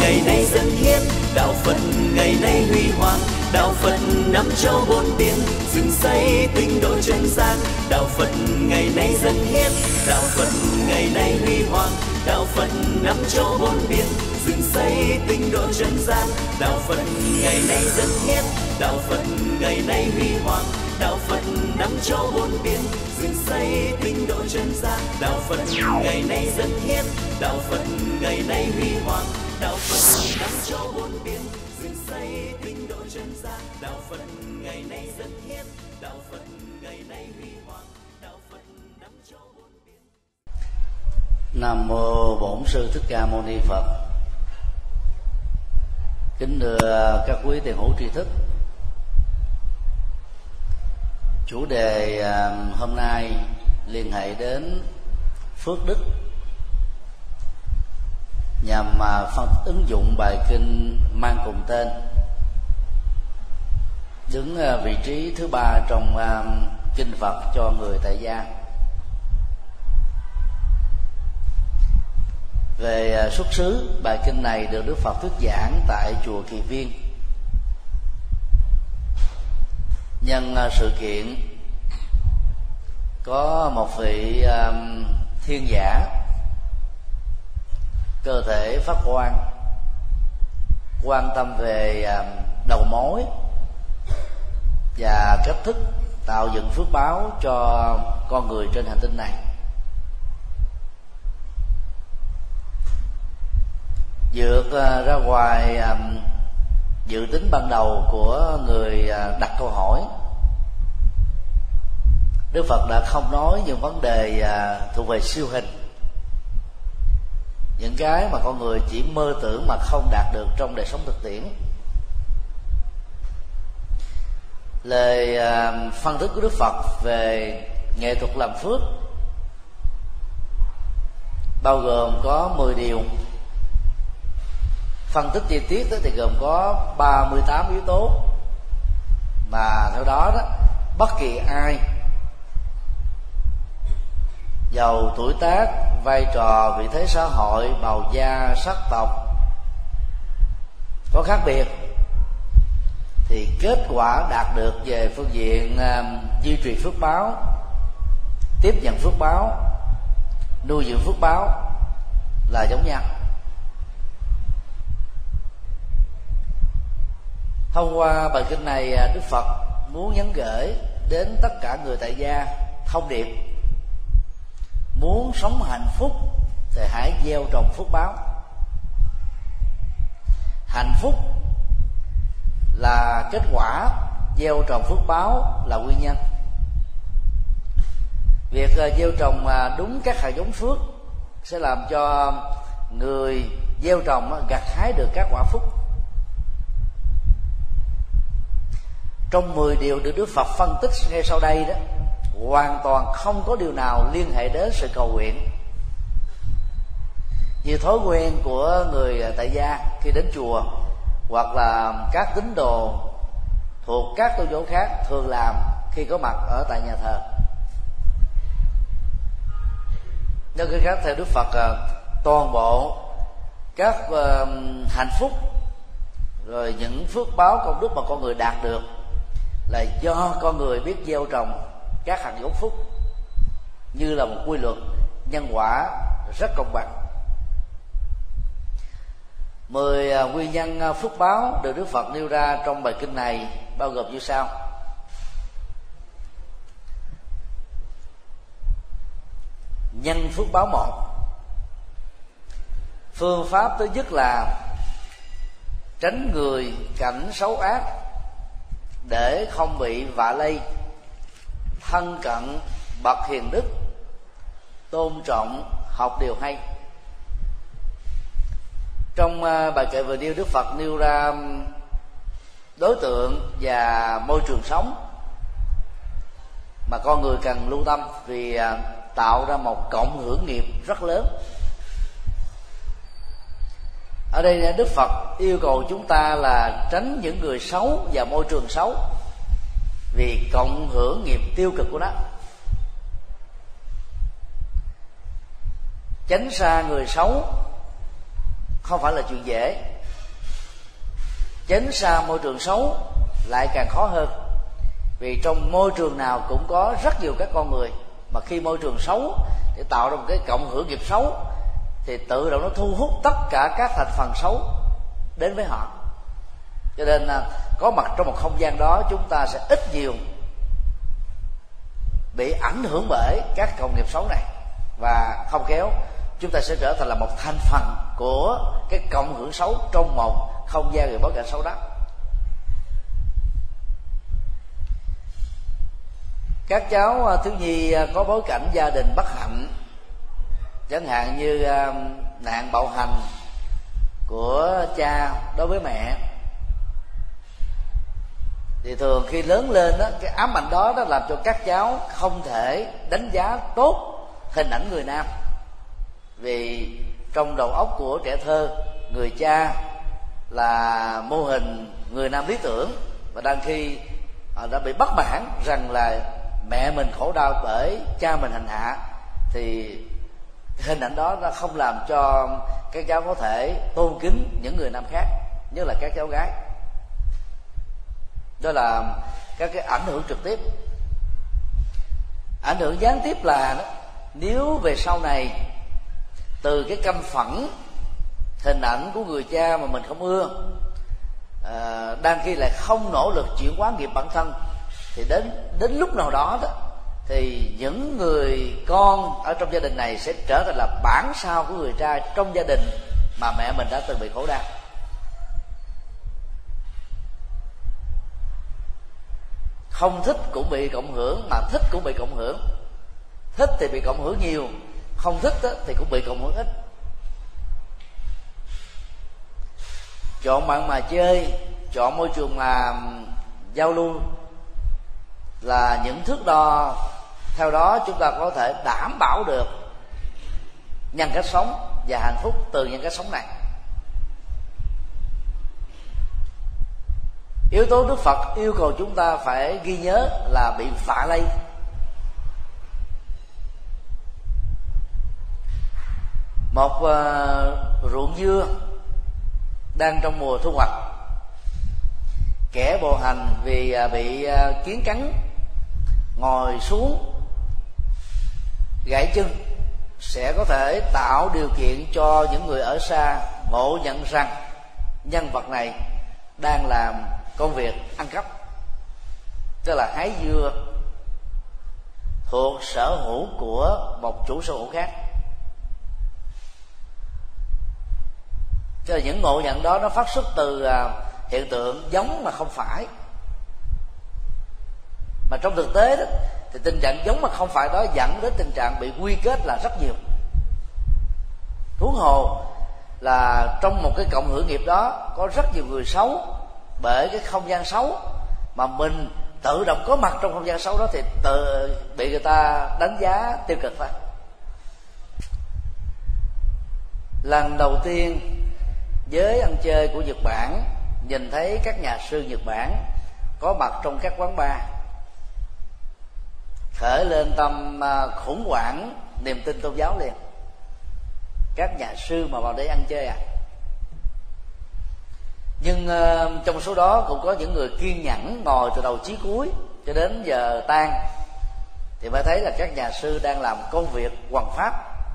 ngày nay dân hiến, đạo Phật ngày nay huy hoàng, đạo Phật năm châu bốn biển, dựng xây tinh độ chân gian. Đạo Phật ngày nay dân hiến, đạo Phật ngày nay huy hoàng, đạo Phật năm châu bốn biển, dựng xây tinh độ chân gian. Đạo Phật ngày nay dân hiến, đạo Phật ngày nay huy hoàng, đạo Phật năm châu bốn biển, dựng xây tinh độ chân gian. Đạo Phật ngày nay dân hiến, đạo Phật ngày nay huy hoàng, đạo Phật năm châu bốn biển, dựng xây tinh độ chân gian. Đạo Phật ngày nay dân hiến, đạo Phật ngày nay huy hoàng, đạo Phật năm châu bốn biển. Nam mô Bổn Sư Thích Ca Mâu Ni Phật. Kính thưa các quý tiền hữu tri thức, chủ đề hôm nay liên hệ đến phước đức, nhằm phân tích ứng dụng bài kinh mang cùng tên, đứng vị trí thứ 3 trong kinh Phật cho người tại gia. Về xuất xứ, bài kinh này được Đức Phật thuyết giảng tại chùa Kỳ Viên nhân sự kiện có một vị thiên giả cơ thể phát quan tâm về đầu mối và cách thức tạo dựng phước báo cho con người trên hành tinh này. Vượt ra ngoài dự tính ban đầu của người đặt câu hỏi, Đức Phật đã không nói những vấn đề thuộc về siêu hình, những cái mà con người chỉ mơ tưởng mà không đạt được trong đời sống thực tiễn. Lời phân tích của Đức Phật về nghệ thuật làm phước bao gồm có 10 điều. Phân tích chi tiết thì gồm có 38 yếu tố mà theo đó bất kỳ ai giàu tuổi tác, vai trò, vị thế xã hội, màu da, sắc tộc có khác biệt thì kết quả đạt được về phương diện duy trì phước báo, tiếp nhận phước báo, nuôi dưỡng phước báo là giống nhau. Thông qua bài kinh này, Đức Phật muốn nhắn gửi đến tất cả người tại gia thông điệp: muốn sống hạnh phúc thì hãy gieo trồng phước báo. Hạnh phúc là kết quả, gieo trồng phước báo là nguyên nhân. Việc gieo trồng đúng các hạt giống phước sẽ làm cho người gieo trồng gặt hái được các quả phúc. Trong 10 điều được Đức Phật phân tích ngay sau đây đó, hoàn toàn không có điều nào liên hệ đến sự cầu nguyện. Như thói quen của người tại gia khi đến chùa hoặc là các tín đồ thuộc các tôn giáo khác thường làm khi có mặt ở tại nhà thờ. Nói cách khác, theo Đức Phật, toàn bộ các hạnh phúc rồi những phước báo công đức mà con người đạt được là do con người biết gieo trồng các hạt giống phúc, như là một quy luật nhân quả rất công bằng. 10 nguyên nhân phước báo được Đức Phật nêu ra trong bài kinh này bao gồm như sau. Nhân phước báo 1. Phương pháp thứ nhất là tránh người cảnh xấu ác để không bị vạ lây, thân cận bậc hiền đức, tôn trọng, học điều hay. Trong bài kệ vừa nêu, Đức Phật nêu ra đối tượng và môi trường sống mà con người cần lưu tâm, vì tạo ra một cộng hưởng nghiệp rất lớn. Ở đây Đức Phật yêu cầu chúng ta là tránh những người xấu và môi trường xấu, vì cộng hưởng nghiệp tiêu cực của nó. Tránh xa người xấu không phải là chuyện dễ, tránh xa môi trường xấu lại càng khó hơn, vì trong môi trường nào cũng có rất nhiều các con người, mà khi môi trường xấu để tạo ra một cái cộng hưởng nghiệp xấu thì tự động nó thu hút tất cả các thành phần xấu đến với họ. Cho nên có mặt trong một không gian đó, chúng ta sẽ ít nhiều bị ảnh hưởng bởi các cộng nghiệp xấu này, và không khéo chúng ta sẽ trở thành là một thành phần của cái cộng hưởng xấu trong một không gian về bối cảnh xấu đó. Các cháu thiếu nhi có bối cảnh gia đình bất hạnh, chẳng hạn như nạn bạo hành của cha đối với mẹ, thì thường khi lớn lên đó, cái ám ảnh đó làm cho các cháu không thể đánh giá tốt hình ảnh người nam, vì trong đầu óc của trẻ thơ, người cha là mô hình người nam lý tưởng, và đang khi họ đã bị bất mãn rằng là mẹ mình khổ đau bởi cha mình hành hạ, thì hình ảnh đó nó không làm cho các cháu có thể tôn kính những người nam khác, nhất là các cháu gái. Đó là các cái ảnh hưởng trực tiếp. Ảnh hưởng gián tiếp là đó, nếu về sau này từ cái căm phẫn hình ảnh của người cha mà mình không ưa, đang khi lại không nỗ lực chuyển hóa nghiệp bản thân, thì đến lúc nào đó thì những người con ở trong gia đình này sẽ trở thành là bản sao của người cha trong gia đình mà mẹ mình đã từng bị khổ đau. Không thích cũng bị cộng hưởng, mà thích cũng bị cộng hưởng. Thích thì bị cộng hưởng nhiều, không thích thì cũng bị cộng hưởng ít. Chọn bạn mà chơi, chọn môi trường mà giao lưu là những thước đo. Theo đó chúng ta có thể đảm bảo được nhân cách sống và hạnh phúc từ nhân cách sống này. Yếu tố Đức Phật yêu cầu chúng ta phải ghi nhớ là bị vạ lây. Một ruộng dưa đang trong mùa thu hoạch, kẻ bộ hành vì bị kiến cắn ngồi xuống gãy chân, sẽ có thể tạo điều kiện cho những người ở xa ngộ nhận rằng nhân vật này đang làm công việc ăn cắp, tức là hái dưa thuộc sở hữu của một chủ sở hữu khác. Tức là những ngộ nhận đó nó phát xuất từ hiện tượng giống mà không phải. Mà trong thực tế đó, thì tình trạng giống mà không phải đó dẫn đến tình trạng bị quy kết là rất nhiều. Huống hồ là trong một cái cộng hưởng nghiệp đó có rất nhiều người xấu, bởi cái không gian xấu mà mình tự động có mặt trong không gian xấu đó thì tự bị người ta đánh giá tiêu cực thôi. Lần đầu tiên giới ăn chơi của Nhật Bản nhìn thấy các nhà sư Nhật Bản có mặt trong các quán bar, khởi lên tâm khủng hoảng niềm tin tôn giáo liền. Các nhà sư mà vào đây ăn chơi à? Nhưng trong số đó cũng có những người kiên nhẫn ngồi từ đầu chí cuối cho đến giờ tan, thì mới thấy là các nhà sư đang làm công việc hoằng pháp,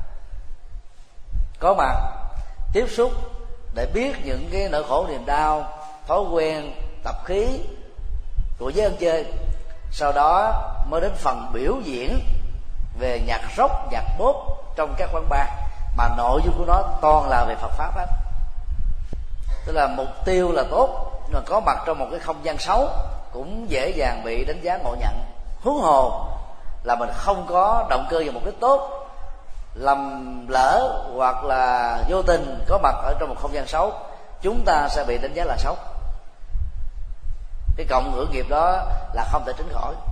có mặt tiếp xúc để biết những cái nỗi khổ niềm đau, thói quen, tập khí của giới ăn chơi. Sau đó mới đến phần biểu diễn về nhạc rock, nhạc pop trong các quán bar, mà nội dung của nó toàn là về Phật pháp hết. Tức là mục tiêu là tốt, nhưng mà có mặt trong một cái không gian xấu cũng dễ dàng bị đánh giá ngộ nhận. Huống hồ là mình không có động cơ vào mục đích tốt, lầm lỡ hoặc là vô tình có mặt ở trong một không gian xấu, chúng ta sẽ bị đánh giá là xấu. Cái cộng hưởng nghiệp đó là không thể tránh khỏi.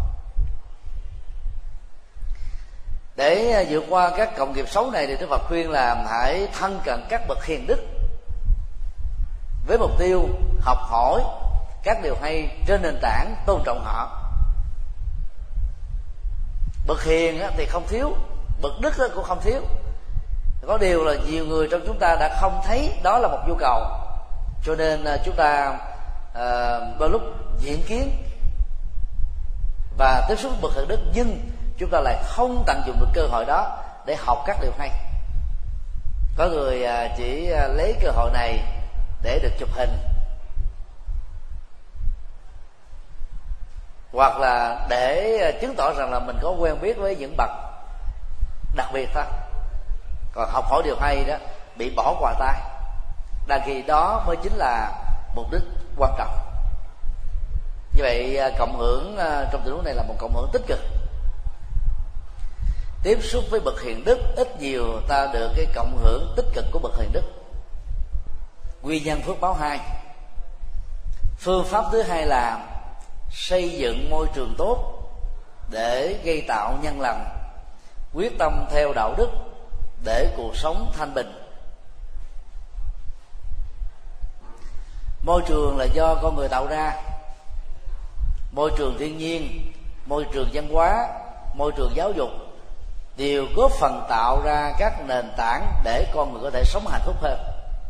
Để vượt qua các cộng nghiệp xấu này thì Đức Phật khuyên là hãy thân cận các bậc hiền đức với mục tiêu học hỏi các điều hay trên nền tảng tôn trọng họ. Bậc hiền thì không thiếu, bậc đức cũng không thiếu. Có điều là nhiều người trong chúng ta đã không thấy đó là một nhu cầu, cho nên chúng ta đôi lúc diễn kiến và tiếp xúc bậc hiền đức, nhưng chúng ta lại không tận dụng được cơ hội đó để học các điều hay. Có người chỉ lấy cơ hội này để được chụp hình, hoặc là để chứng tỏ rằng là mình có quen biết với những bậc đặc biệt thôi. Còn học hỏi điều hay đó bị bỏ qua tai, đằng khi đó mới chính là mục đích quan trọng. Như vậy cộng hưởng trong tình huống này là một cộng hưởng tích cực. Tiếp xúc với bậc hiền đức, ít nhiều ta được cái cộng hưởng tích cực của bậc hiền đức. Quy nhân phước báo 2. Phương pháp thứ hai là xây dựng môi trường tốt để gây tạo nhân lành, quyết tâm theo đạo đức để cuộc sống thanh bình. Môi trường là do con người tạo ra. Môi trường thiên nhiên, môi trường văn hóa, môi trường giáo dục đều góp phần tạo ra các nền tảng để con người có thể sống hạnh phúc hơn.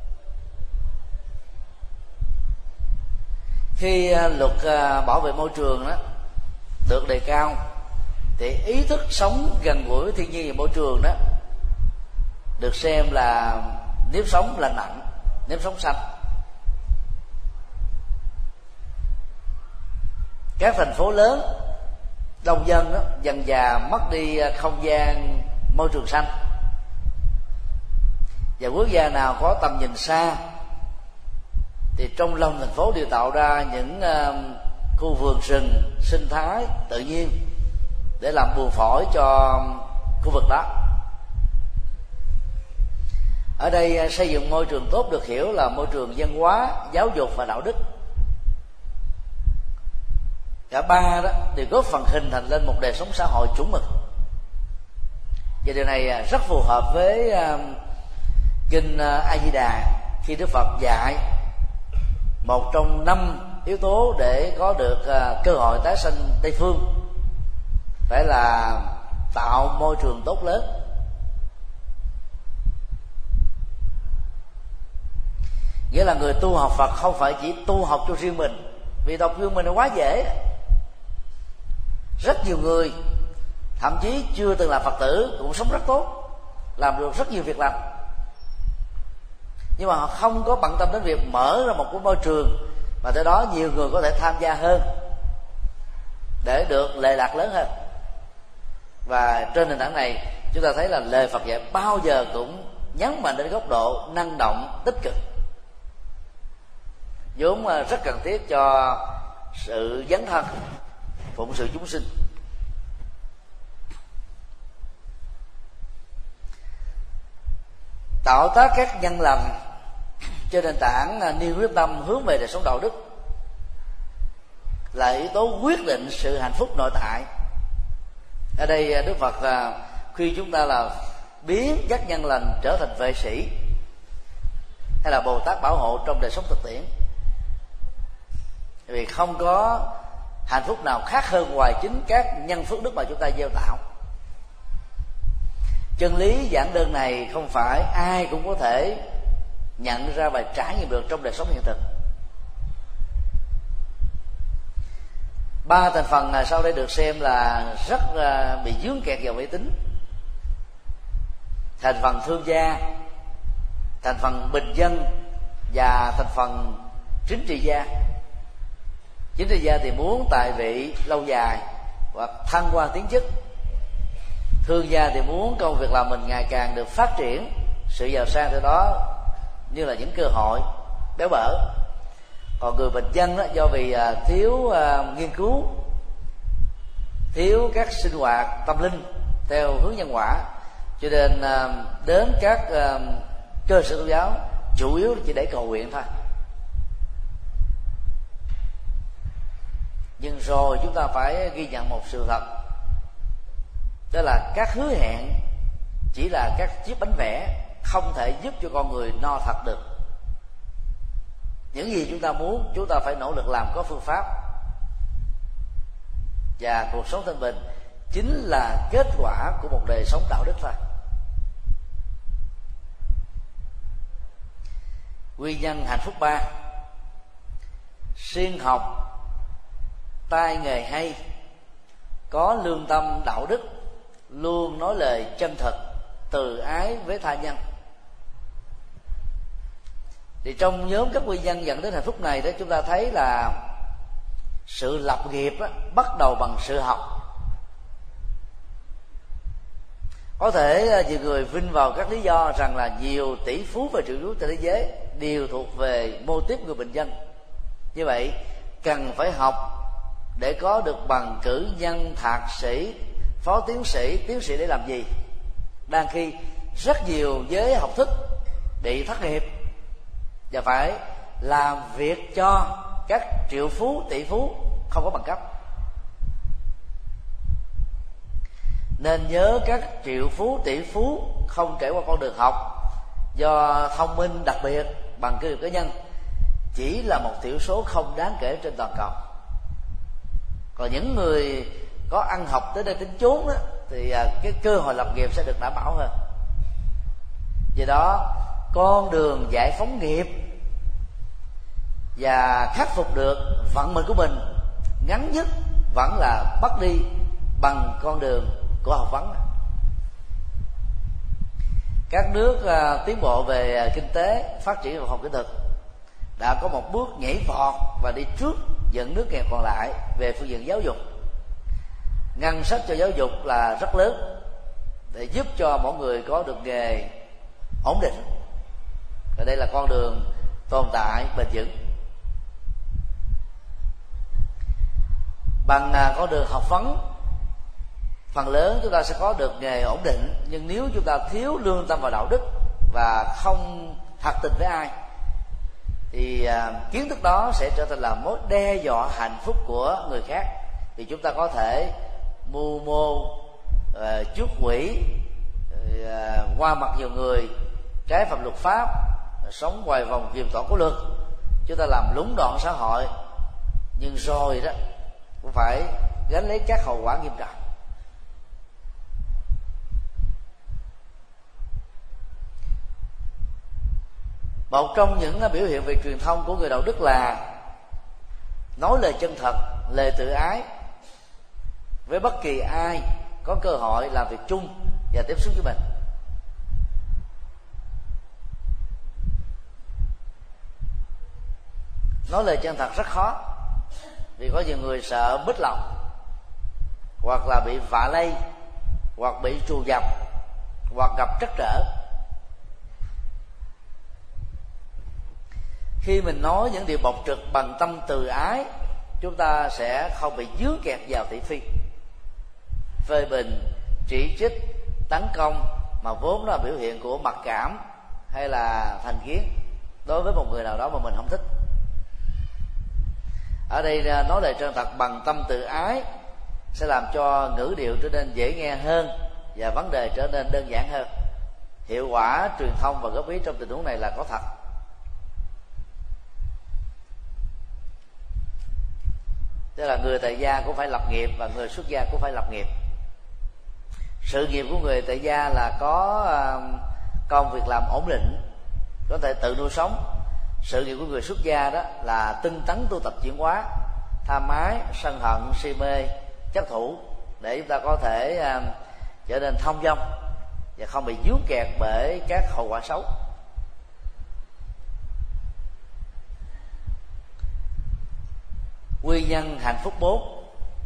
Khi luật bảo vệ môi trường đó được đề cao thì ý thức sống gần gũi với thiên nhiên và môi trường đó được xem là nếp sống lành mạnh, nếp sống xanh. Các thành phố lớn đông dân đó, dần dà mất đi không gian môi trường xanh, và quốc gia nào có tầm nhìn xa thì trong lòng thành phố đều tạo ra những khu vườn rừng sinh thái tự nhiên để làm buồng phổi cho khu vực đó. Ở đây xây dựng môi trường tốt được hiểu là môi trường văn hóa, giáo dục và đạo đức. Cả ba đó đều góp phần hình thành lên một đời sống xã hội chuẩn mực. Và điều này rất phù hợp với kinh A Di Đà, khi Đức Phật dạy một trong 5 yếu tố để có được cơ hội tái sanh Tây phương phải là tạo môi trường tốt lớn. Nghĩa là người tu học Phật không phải chỉ tu học cho riêng mình, vì học riêng mình là quá dễ. Rất nhiều người thậm chí chưa từng là Phật tử cũng sống rất tốt, làm được rất nhiều việc lành, nhưng mà họ không có bận tâm đến việc mở ra một cái môi trường mà từ đó nhiều người có thể tham gia hơn để được lệ lạc lớn hơn. Và trên nền tảng này chúng ta thấy là lời Phật dạy bao giờ cũng nhấn mạnh đến góc độ năng động, tích cực, vốn rất cần thiết cho sự dấn thân phụng sự chúng sinh. Tạo tác các nhân lành trên nền tảng niềm quyết tâm hướng về đời sống đạo đức là yếu tố quyết định sự hạnh phúc nội tại. Ở đây Đức Phật khuyên chúng ta là biến các nhân lành trở thành vệ sĩ hay là Bồ Tát bảo hộ trong đời sống thực tiễn, vì không có hạnh phúc nào khác hơn ngoài chính các nhân phước đức mà chúng ta gieo tạo. Chân lý giản đơn này không phải ai cũng có thể nhận ra và trải nghiệm được trong đời sống hiện thực. 3 thành phần sau đây được xem là rất bị vướng kẹt vào mê tín. Thành phần thương gia, thành phần bình dân và thành phần chính trị gia. Chính trị gia thì muốn tài vị lâu dài hoặc thăng quan tiến chức. Thương gia thì muốn công việc làm mình ngày càng được phát triển, sự giàu sang từ đó như là những cơ hội béo bở. Còn người bình dân đó, do vì thiếu nghiên cứu, thiếu các sinh hoạt tâm linh theo hướng nhân quả, cho nên đến các cơ sở tôn giáo chủ yếu chỉ để cầu nguyện thôi. Nhưng rồi chúng ta phải ghi nhận một sự thật, đó là các hứa hẹn chỉ là các chiếc bánh vẽ, không thể giúp cho con người no thật được. Những gì chúng ta muốn, chúng ta phải nỗ lực làm có phương pháp. Và cuộc sống thanh bình chính là kết quả của một đời sống đạo đức thôi. Nguyên nhân hạnh phúc 3: siêng học, tay nghề hay, có lương tâm đạo đức, luôn nói lời chân thật, từ ái với tha nhân. Thì trong nhóm các nguyên nhân dẫn đến hạnh phúc này đó, chúng ta thấy là sự lập nghiệp á, bắt đầu bằng sự học. Có thể nhiều người vinh vào các lý do rằng là nhiều tỷ phú và triệu phú trên thế giới đều thuộc về mô típ người bình dân. Như vậy cần phải học để có được bằng cử nhân, thạc sĩ, phó tiến sĩ, tiến sĩ để làm gì? Đang khi rất nhiều giới học thức bị thất nghiệp và phải làm việc cho các triệu phú, tỷ phú không có bằng cấp. Nên nhớ các triệu phú, tỷ phú không trải qua con đường học do thông minh đặc biệt bằng cơ nghiệp cá nhân chỉ là một thiểu số không đáng kể trên toàn cầu. Còn những người có ăn học tới đây tính chốn đó, thì cái cơ hội lập nghiệp sẽ được đảm bảo hơn. Vì đó, con đường giải phóng nghiệp và khắc phục được vận mệnh của mình ngắn nhất vẫn là bắt đi bằng con đường của học vấn. Các nước tiến bộ về kinh tế, phát triển và khoa học kỹ thuật đã có một bước nhảy vọt và đi trước dẫn nước nghèo còn lại về phương diện giáo dục. Ngân sách cho giáo dục là rất lớn để giúp cho mọi người có được nghề ổn định, và đây là con đường tồn tại bền vững. Bằng con đường học vấn, phần lớn chúng ta sẽ có được nghề ổn định, nhưng nếu chúng ta thiếu lương tâm và đạo đức và không thật tình với ai thì kiến thức đó sẽ trở thành là mối đe dọa hạnh phúc của người khác. Vì chúng ta có thể mưu mô, chuốc quỹ, qua mặt nhiều người, trái phạm luật pháp, sống ngoài vòng kiềm tỏa của luật, chúng ta làm lũng đoạn xã hội, nhưng rồi đó cũng phải gánh lấy các hậu quả nghiêm trọng. Một trong những biểu hiện về truyền thông của người đạo đức là nói lời chân thật, lời tự ái với bất kỳ ai có cơ hội làm việc chung và tiếp xúc với mình. Nói lời chân thật rất khó, vì có nhiều người sợ bích lòng, hoặc là bị vạ lây, hoặc bị trù dập, hoặc gặp trắc trở. Khi mình nói những điều bộc trực bằng tâm từ ái, chúng ta sẽ không bị dướng kẹt vào thị phi, phê bình, chỉ trích, tấn công mà vốn là biểu hiện của mặc cảm hay là thành kiến đối với một người nào đó mà mình không thích. Ở đây nói lời chân thật bằng tâm tự ái sẽ làm cho ngữ điệu trở nên dễ nghe hơn và vấn đề trở nên đơn giản hơn. Hiệu quả truyền thông và góp ý trong tình huống này là có thật. Tức là người tại gia cũng phải lập nghiệp và người xuất gia cũng phải lập nghiệp. Sự nghiệp của người tại gia là có công việc làm ổn định, có thể tự nuôi sống. Sự nghiệp của người xuất gia đó là tinh tấn tu tập chuyển hóa, tham ái, sân hận, si mê, chấp thủ, để chúng ta có thể trở nên thông dong và không bị vướng kẹt bởi các hậu quả xấu. Nguyên nhân hạnh phúc 4: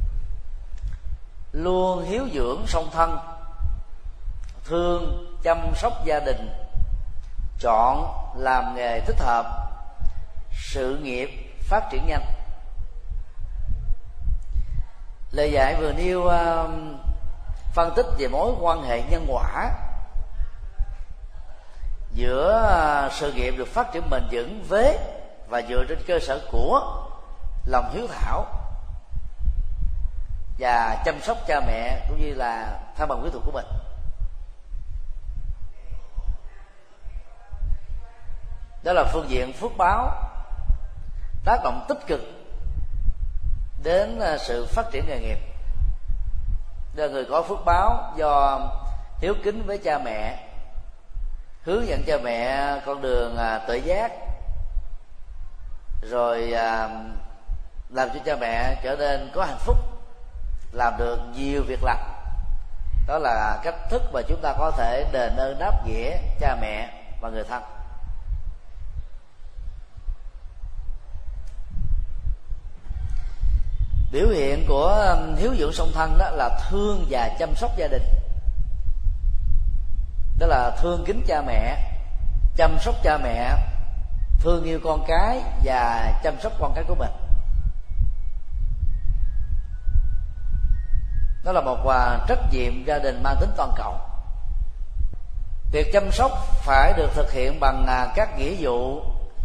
luôn hiếu dưỡng song thân, thương chăm sóc gia đình, chọn làm nghề thích hợp, sự nghiệp phát triển nhanh. Lời dạy vừa nêu phân tích về mối quan hệ nhân quả giữa sự nghiệp được phát triển bền vững với và dựa trên cơ sở của lòng hiếu thảo và chăm sóc cha mẹ cũng như là thân bằng quyến thuộc của mình. Đó là phương diện phước báo tác động tích cực đến sự phát triển nghề nghiệp. Đó là người có phước báo do hiếu kính với cha mẹ, hướng dẫn cha mẹ con đường tự giác, rồi làm cho cha mẹ trở nên có hạnh phúc, làm được nhiều việc lành. Đó là cách thức mà chúng ta có thể đền ơn đáp nghĩa cha mẹ và người thân. Biểu hiện của hiếu dưỡng song thân đó là thương và chăm sóc gia đình. Đó là thương kính cha mẹ, chăm sóc cha mẹ, thương yêu con cái và chăm sóc con cái của mình. Đó là một trách nhiệm gia đình mang tính toàn cầu. Việc chăm sóc phải được thực hiện bằng các nghĩa vụ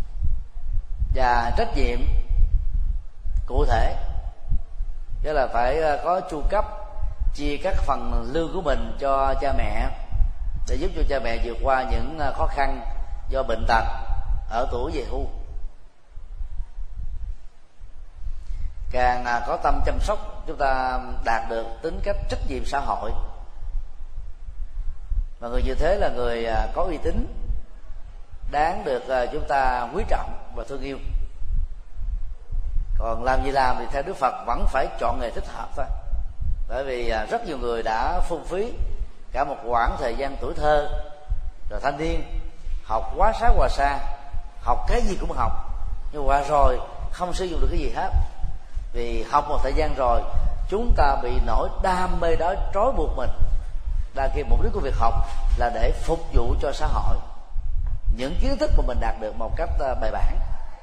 và trách nhiệm cụ thể. Tức là phải có chu cấp, chia các phần lương của mình cho cha mẹ để giúp cho cha mẹ vượt qua những khó khăn do bệnh tật ở tuổi về hưu. Càng có tâm chăm sóc, chúng ta đạt được tính cách trách nhiệm xã hội, và người như thế là người có uy tín, đáng được chúng ta quý trọng và thương yêu. Còn làm gì làm thì theo Đức Phật vẫn phải chọn nghề thích hợp thôi. Bởi vì rất nhiều người đã phung phí cả một quãng thời gian tuổi thơ rồi thanh niên, học quá sát quá xa, học cái gì cũng học, nhưng qua rồi không sử dụng được cái gì hết. Vì học một thời gian rồi, chúng ta bị nỗi đam mê đó trói buộc mình. Đa khi mục đích của việc học là để phục vụ cho xã hội, những kiến thức mà mình đạt được một cách bài bản.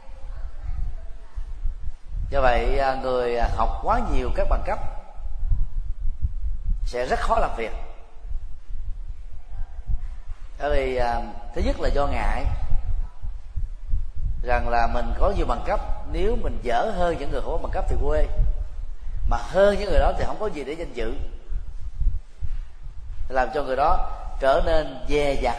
Do vậy người học quá nhiều các bằng cấp sẽ rất khó làm việc. Bởi vì thứ nhất là do ngại rằng là mình có nhiều bằng cấp, nếu mình dở hơn những người không có bằng cấp thì quê, mà hơn những người đó thì không có gì để danh dự, làm cho người đó trở nên dè dặt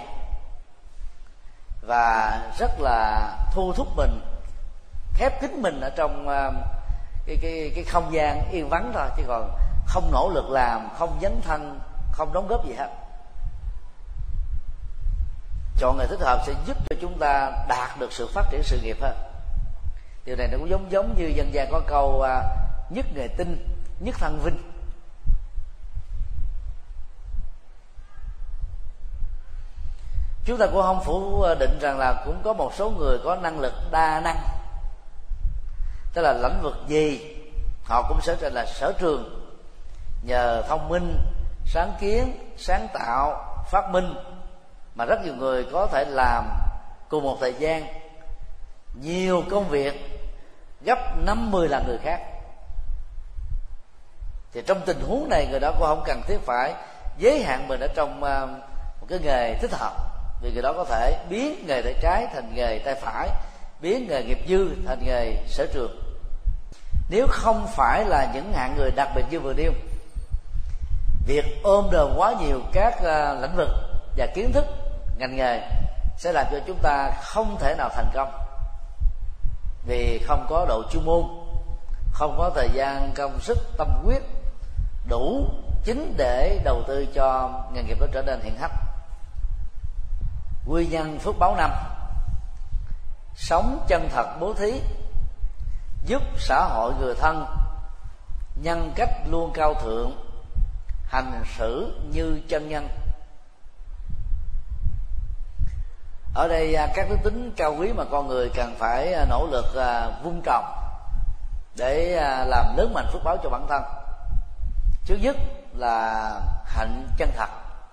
và rất là thu thúc mình, khép kín mình ở trong cái không gian yên vắng thôi, chứ còn không nỗ lực làm, không dấn thân, không đóng góp gì hết. Chọn nghề thích hợp sẽ giúp cho chúng ta đạt được sự phát triển sự nghiệp hơn. Điều này nó cũng giống như dân gian có câu nhất nghề tinh, nhất thân vinh. Chúng ta cũng không phủ định rằng là cũng có một số người có năng lực đa năng, tức là lĩnh vực gì họ cũng sẽ là sở trường, nhờ thông minh, sáng kiến, sáng tạo, phát minh mà rất nhiều người có thể làm cùng một thời gian nhiều công việc gấp 5-10 lần người khác. Thì trong tình huống này, người đó cũng không cần thiết phải giới hạn mình ở trong một cái nghề thích hợp, vì người đó có thể biến nghề tay trái thành nghề tay phải, biến nghề nghiệp dư thành nghề sở trường. Nếu không phải là những hạng người đặc biệt như vừa nêu, việc ôm đồm quá nhiều các lĩnh vực và kiến thức ngành nghề sẽ làm cho chúng ta không thể nào thành công, vì không có độ chuyên môn, không có thời gian công sức tâm huyết đủ chính để đầu tư cho nghề nghiệp đó trở nên hiện hách. Quy nhân phước báo 5: sống chân thật bố thí, giúp xã hội người thân, nhân cách luôn cao thượng, hành xử như chân nhân. Ở đây các đức tính cao quý mà con người cần phải nỗ lực vun trồng để làm lớn mạnh phước báo cho bản thân. Trước nhất là hạnh chân thật,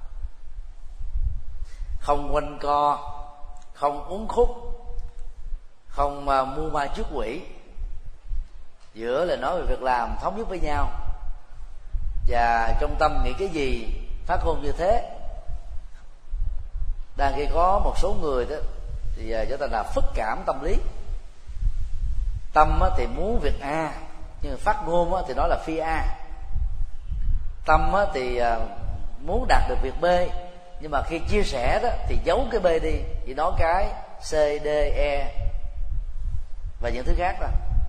không quanh co, không uốn khúc, không mưu ma trước quỷ, giữa lời nói và việc làm thống nhất với nhau, và trong tâm nghĩ cái gì phát ngôn như thế. Đang khi có một số người đó thì chúng ta là phức cảm tâm lý, tâm thì muốn việc A nhưng phát ngôn thì nói là phi A, tâm thì muốn đạt được việc B nhưng mà khi chia sẻ đó thì giấu cái B đi, chỉ nói cái C, D, E và những thứ khác đó.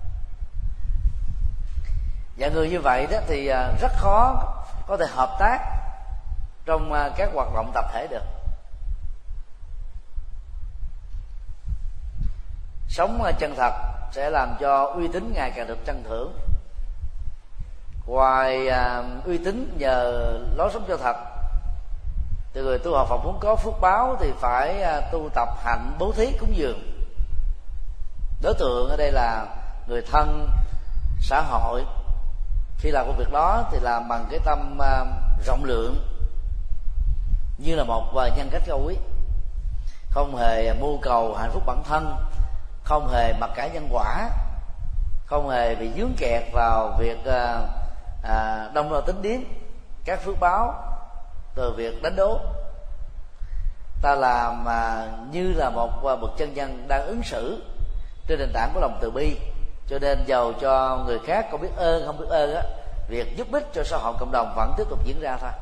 Và người như vậy đó thì rất khó có thể hợp tác trong các hoạt động tập thể được. Sống chân thật, sẽ làm cho uy tín ngày càng được tăng thưởng. Ngoài uy tín nhờ lối sống cho thật, thì người tu học Phật muốn có phước báo thì phải tu tập hạnh bố thí cúng dường. Đối tượng ở đây là người thân, xã hội. Khi làm công việc đó thì làm bằng cái tâm rộng lượng, như là một nhân cách cao quý, không hề mưu cầu hạnh phúc bản thân, không hề mặc cả nhân quả, không hề bị vướng kẹt vào việc đông đo tính điếm các phước báo từ việc đánh đố. Ta làm như là một bậc chân nhân đang ứng xử trên nền tảng của lòng từ bi, cho nên dầu cho người khác có biết ơn không biết ơn á, việc giúp ích cho xã hội cộng đồng vẫn tiếp tục diễn ra thôi.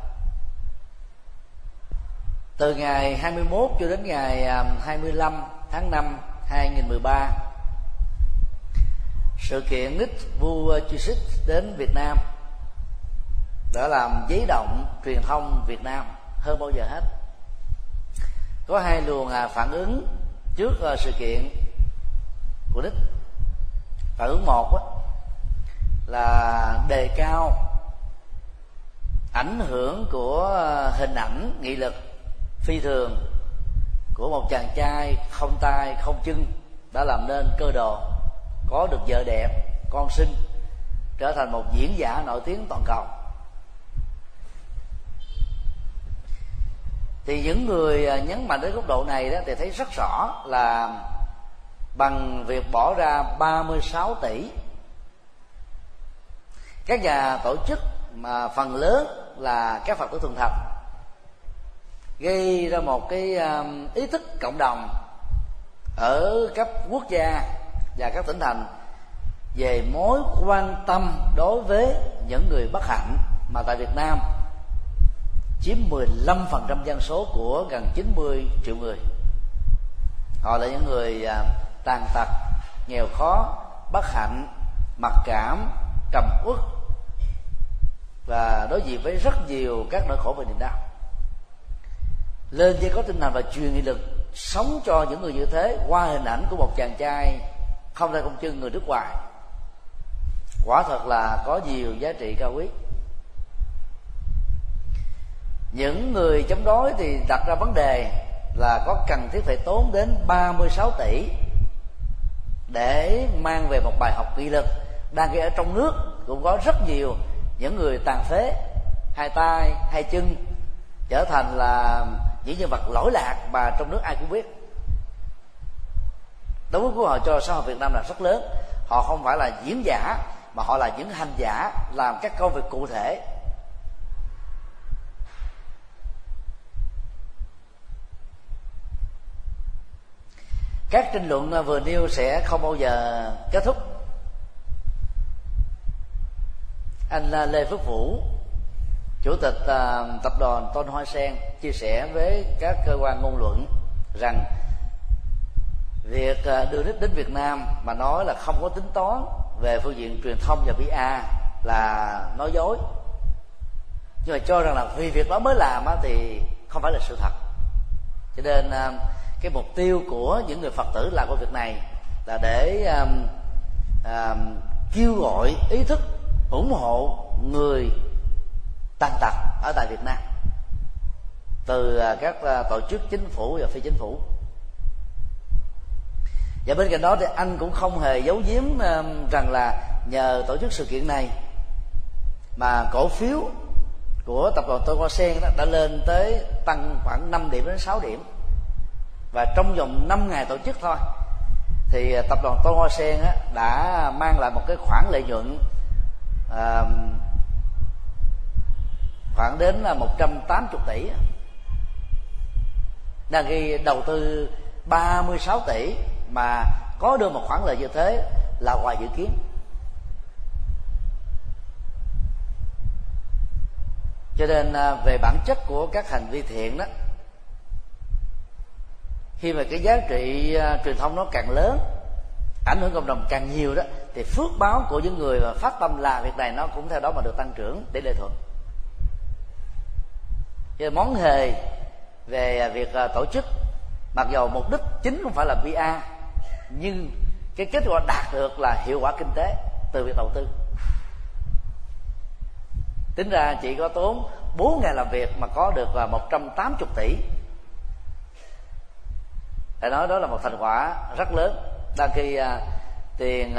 Từ ngày 21 cho đến ngày 25 tháng 5 2013, sự kiện Nick Vujicic đến Việt Nam đã làm giấy động truyền thông Việt Nam hơn bao giờ hết. Có hai luồng phản ứng trước sự kiện của Nick. Phản ứng một là đề cao ảnh hưởng của hình ảnh nghị lực phi thường của một chàng trai không tay không chân đã làm nên cơ đồ, có được vợ đẹp, con xinh, trở thành một diễn giả nổi tiếng toàn cầu. Thì những người nhấn mạnh đến góc độ này đó thì thấy rất rõ là bằng việc bỏ ra 36 tỷ, các nhà tổ chức mà phần lớn là các Phật tử thuần thành gây ra một cái ý thức cộng đồng ở cấp quốc gia và các tỉnh thành về mối quan tâm đối với những người bất hạnh, mà tại Việt Nam chiếm 15% dân số của gần 90 triệu người. Họ là những người tàn tật, nghèo khó, bất hạnh, mặc cảm, trầm uất và đối diện với rất nhiều các nỗi khổ và niềm đau. Lên với có tinh thần và truyền nghị lực sống cho những người như thế qua hình ảnh của một chàng trai không tay không chân người nước ngoài, quả thật là có nhiều giá trị cao quý. Những người chống đối thì đặt ra vấn đề là có cần thiết phải tốn đến 36 tỷ để mang về một bài học nghị lực, đang khi ở trong nước cũng có rất nhiều những người tàn phế, hai tay hai chân, trở thành là những nhân vật lỗi lạc mà trong nước ai cũng biết. Đóng góp của họ cho xã hội Việt Nam là rất lớn. Họ không phải là diễn giả, mà họ là những hành giả làm các công việc cụ thể. Các tranh luận vừa nêu sẽ không bao giờ kết thúc. Anh Lê Phước Vũ, Chủ tịch tập đoàn Tôn Hoa Sen, chia sẻ với các cơ quan ngôn luận rằng việc đưa Nick đến Việt Nam mà nói là không có tính toán về phương diện truyền thông và PR là nói dối. Nhưng mà cho rằng là vì việc đó mới làm thì không phải là sự thật. Cho nên cái mục tiêu của những người Phật tử làm công việc này là để kêu gọi ý thức ủng hộ người tàn tật ở tại Việt Nam từ các tổ chức chính phủ và phi chính phủ. Và bên cạnh đó thì anh cũng không hề giấu giếm rằng là nhờ tổ chức sự kiện này mà cổ phiếu của tập đoàn Tôn Hoa Sen đã lên tới tăng khoảng 5 điểm đến 6 điểm. Và trong vòng 5 ngày tổ chức thôi thì tập đoàn Tôn Hoa Sen đã mang lại một cái khoản lợi nhuận khoảng đến là 180 tỷ, đang ghi đầu tư 36 tỷ mà có được một khoản lợi như thế là ngoài dự kiến. Cho nên về bản chất của các hành vi thiện đó, khi mà cái giá trị truyền thông nó càng lớn, ảnh hưởng cộng đồng càng nhiều đó, thì phước báo của những người mà phát tâm làm việc này nó cũng theo đó mà được tăng trưởng để lệ thuận. Cho nên món hề về việc tổ chức, mặc dầu mục đích chính không phải là PR, nhưng cái kết quả đạt được là hiệu quả kinh tế từ việc đầu tư. Tính ra chỉ có tốn 4 ngày làm việc mà có được là 180 tỷ. Phải nói đó là một thành quả rất lớn. Đang khi tiền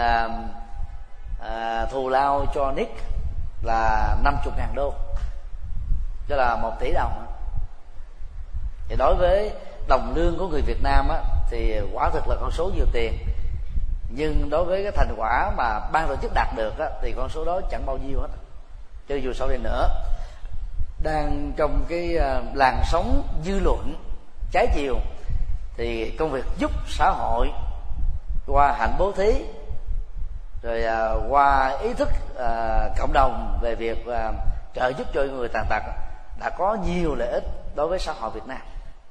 thù lao cho Nick là 50.000 đô, tức là 1 tỷ đồng. Thì đối với đồng lương của người Việt Nam á, thì quả thực là con số nhiều tiền. Nhưng đối với cái thành quả mà ban tổ chức đạt được á, thì con số đó chẳng bao nhiêu hết. Cho dù sau này nữa, đang trong cái làn sóng dư luận trái chiều, thì công việc giúp xã hội qua hạnh bố thí, rồi qua ý thức cộng đồng về việc trợ giúp cho người tàn tật đã có nhiều lợi ích đối với xã hội Việt Nam.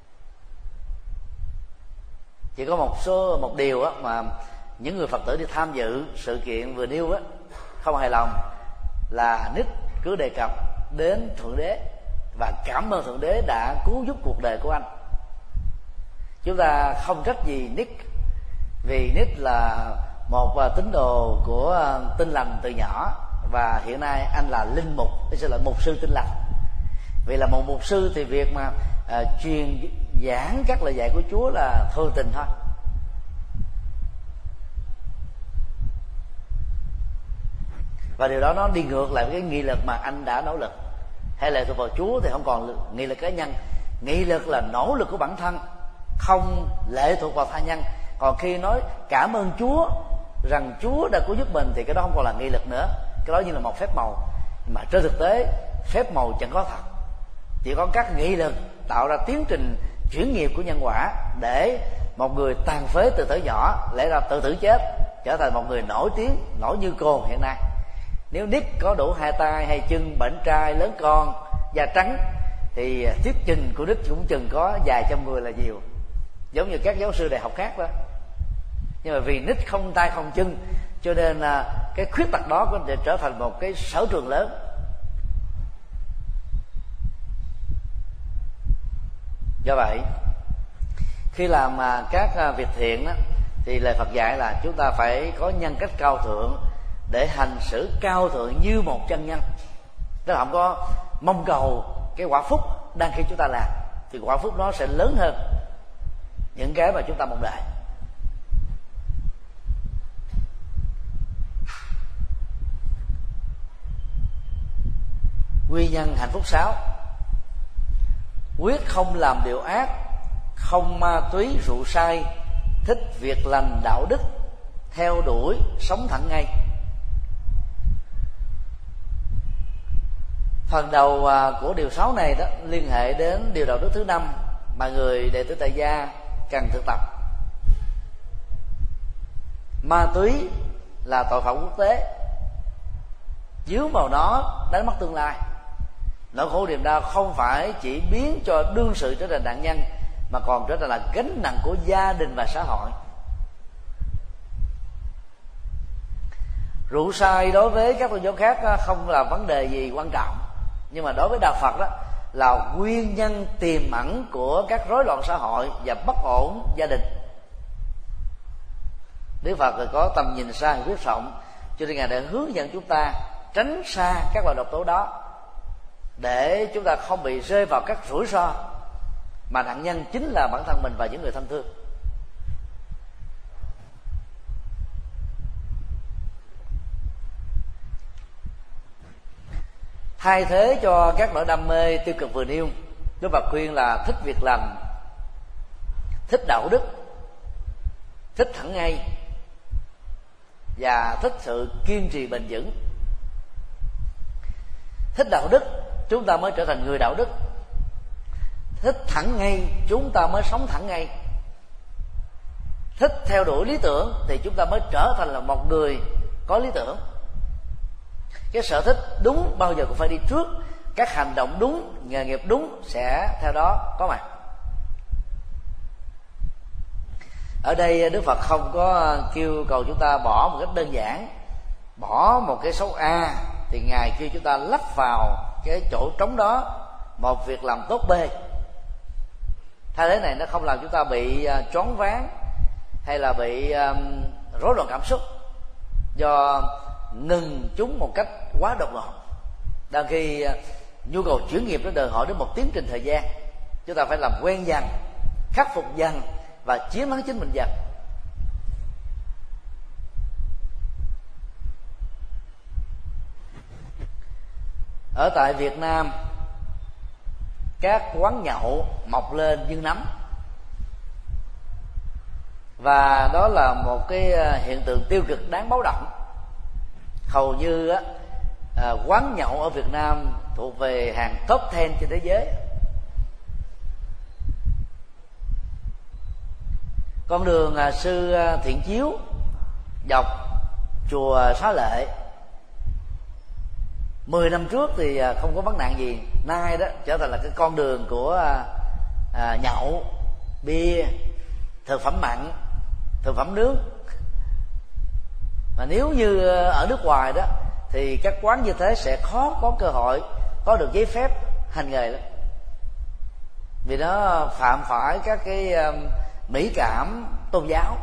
Chỉ có một điều mà những người Phật tử đi tham dự sự kiện vừa nêu không hài lòng, là Nick cứ đề cập đến Thượng Đế và cảm ơn Thượng Đế đã cứu giúp cuộc đời của anh. Chúng ta không trách gì Nick, vì Nick là một tín đồ của Tin Lành từ nhỏ, và hiện nay anh là linh mục, sẽ là mục sư Tin Lành. Vì là một mục sư thì việc mà truyền giảng các lời dạy của Chúa là thường tình thôi. Và điều đó nó đi ngược lại với cái nghị lực mà anh đã nỗ lực. Hay lệ thuộc vào Chúa thì không còn nghị lực cá nhân. Nghị lực là nỗ lực của bản thân, không lệ thuộc vào tha nhân. Còn khi nói cảm ơn Chúa rằng Chúa đã cứu giúp mình thì cái đó không còn là nghị lực nữa. Cái đó như là một phép màu. Mà trên thực tế phép màu chẳng có thật. Chỉ có các nghị lực tạo ra tiến trình chuyển nghiệp của nhân quả, để một người tàn phế từ thuở nhỏ lẽ ra tự tử chết trở thành một người nổi tiếng, nổi như cồn hiện nay. Nếu Nick có đủ 2 tay 2 chân, bệnh trai, lớn con, da trắng, thì thuyết trình của Nick cũng chừng có vài trăm người là nhiều, giống như các giáo sư đại học khác đó. Nhưng mà vì Nick không tay không chân, cho nên cái khuyết tật đó có thể trở thành một cái sở trường lớn. Do vậy, khi làm các việc thiện đó, thì lời Phật dạy là chúng ta phải có nhân cách cao thượng để hành xử cao thượng như một chân nhân. Tức là không có mong cầu cái quả phúc đang khi chúng ta làm, thì quả phúc nó sẽ lớn hơn những cái mà chúng ta mong đợi. Nguyên nhân hạnh phúc 6: quyết không làm điều ác, không ma túy rượu sai, thích việc lành đạo đức, theo đuổi sống thẳng ngay. Phần đầu của điều 6 này đó liên hệ đến điều đạo đức thứ 5 mà người đệ tử tại gia cần thực tập. Ma túy là tội phạm quốc tế, dướng vào nó đánh mất tương lai. Nỗi khổ niềm đau không phải chỉ biến cho đương sự trở thành nạn nhân, mà còn trở thành là gánh nặng của gia đình và xã hội. Rượu sai đối với các tôn giáo khác không là vấn đề gì quan trọng, nhưng mà đối với đạo Phật đó là nguyên nhân tiềm ẩn của các rối loạn xã hội và bất ổn gia đình. Đức Phật có tầm nhìn xa hiểu biết rộng, cho nên Ngài đã hướng dẫn chúng ta tránh xa các loại độc tố đó, để chúng ta không bị rơi vào các rủi ro mà nạn nhân chính là bản thân mình và những người thân thương. Thay thế cho các nỗi đam mê tiêu cực vừa nêu, Đức Phật khuyên là thích việc lành, thích đạo đức, thích thẳng ngay và thích sự kiên trì bền vững. Thích đạo đức chúng ta mới trở thành người đạo đức, thích thẳng ngay chúng ta mới sống thẳng ngay, thích theo đuổi lý tưởng thì chúng ta mới trở thành là một người có lý tưởng. Cái sở thích đúng bao giờ cũng phải đi trước, các hành động đúng, nghề nghiệp đúng sẽ theo đó có mặt. Ở đây Đức Phật không có kêu cầu chúng ta bỏ một cách đơn giản, bỏ một cái xấu A thì Ngài kêu chúng ta lắp vào cái chỗ trống đó một việc làm tốt B. Thay thế này nó không làm chúng ta bị choáng váng hay là bị rối loạn cảm xúc do ngừng chúng một cách quá đột ngột. Đang khi nhu cầu chuyển nghiệp nó đòi hỏi đến một tiến trình thời gian, chúng ta phải làm quen dần, khắc phục dần và chiến thắng chính mình dần. Ở tại Việt Nam, các quán nhậu mọc lên như nấm, và đó là một cái hiện tượng tiêu cực đáng báo động. Hầu như quán nhậu ở Việt Nam thuộc về hàng top 10 trên thế giới. Con đường sư Thiện Chiếu dọc chùa Xá Lợi 10 năm trước thì không có vấn nạn gì, nay đó trở thành là cái con đường của nhậu, bia, thực phẩm mặn, thực phẩm nướng. Mà nếu như ở nước ngoài đó thì các quán như thế sẽ khó có cơ hội có được giấy phép hành nghề đó, vì nó phạm phải các cái mỹ cảm tôn giáo.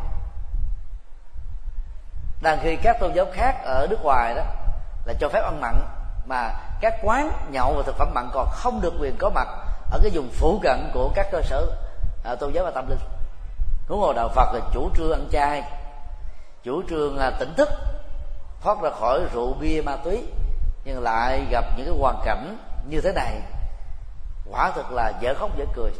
Đang khi các tôn giáo khác ở nước ngoài đó là cho phép ăn mặn, mà các quán nhậu và thực phẩm mặn còn không được quyền có mặt ở cái vùng phụ cận của các cơ sở tôn giáo và tâm linh. Huống hồ đạo Phật là chủ trương ăn chay, chủ trương tỉnh thức, thoát ra khỏi rượu bia ma túy, nhưng lại gặp những cái hoàn cảnh như thế này, quả thực là dở khóc dở cười.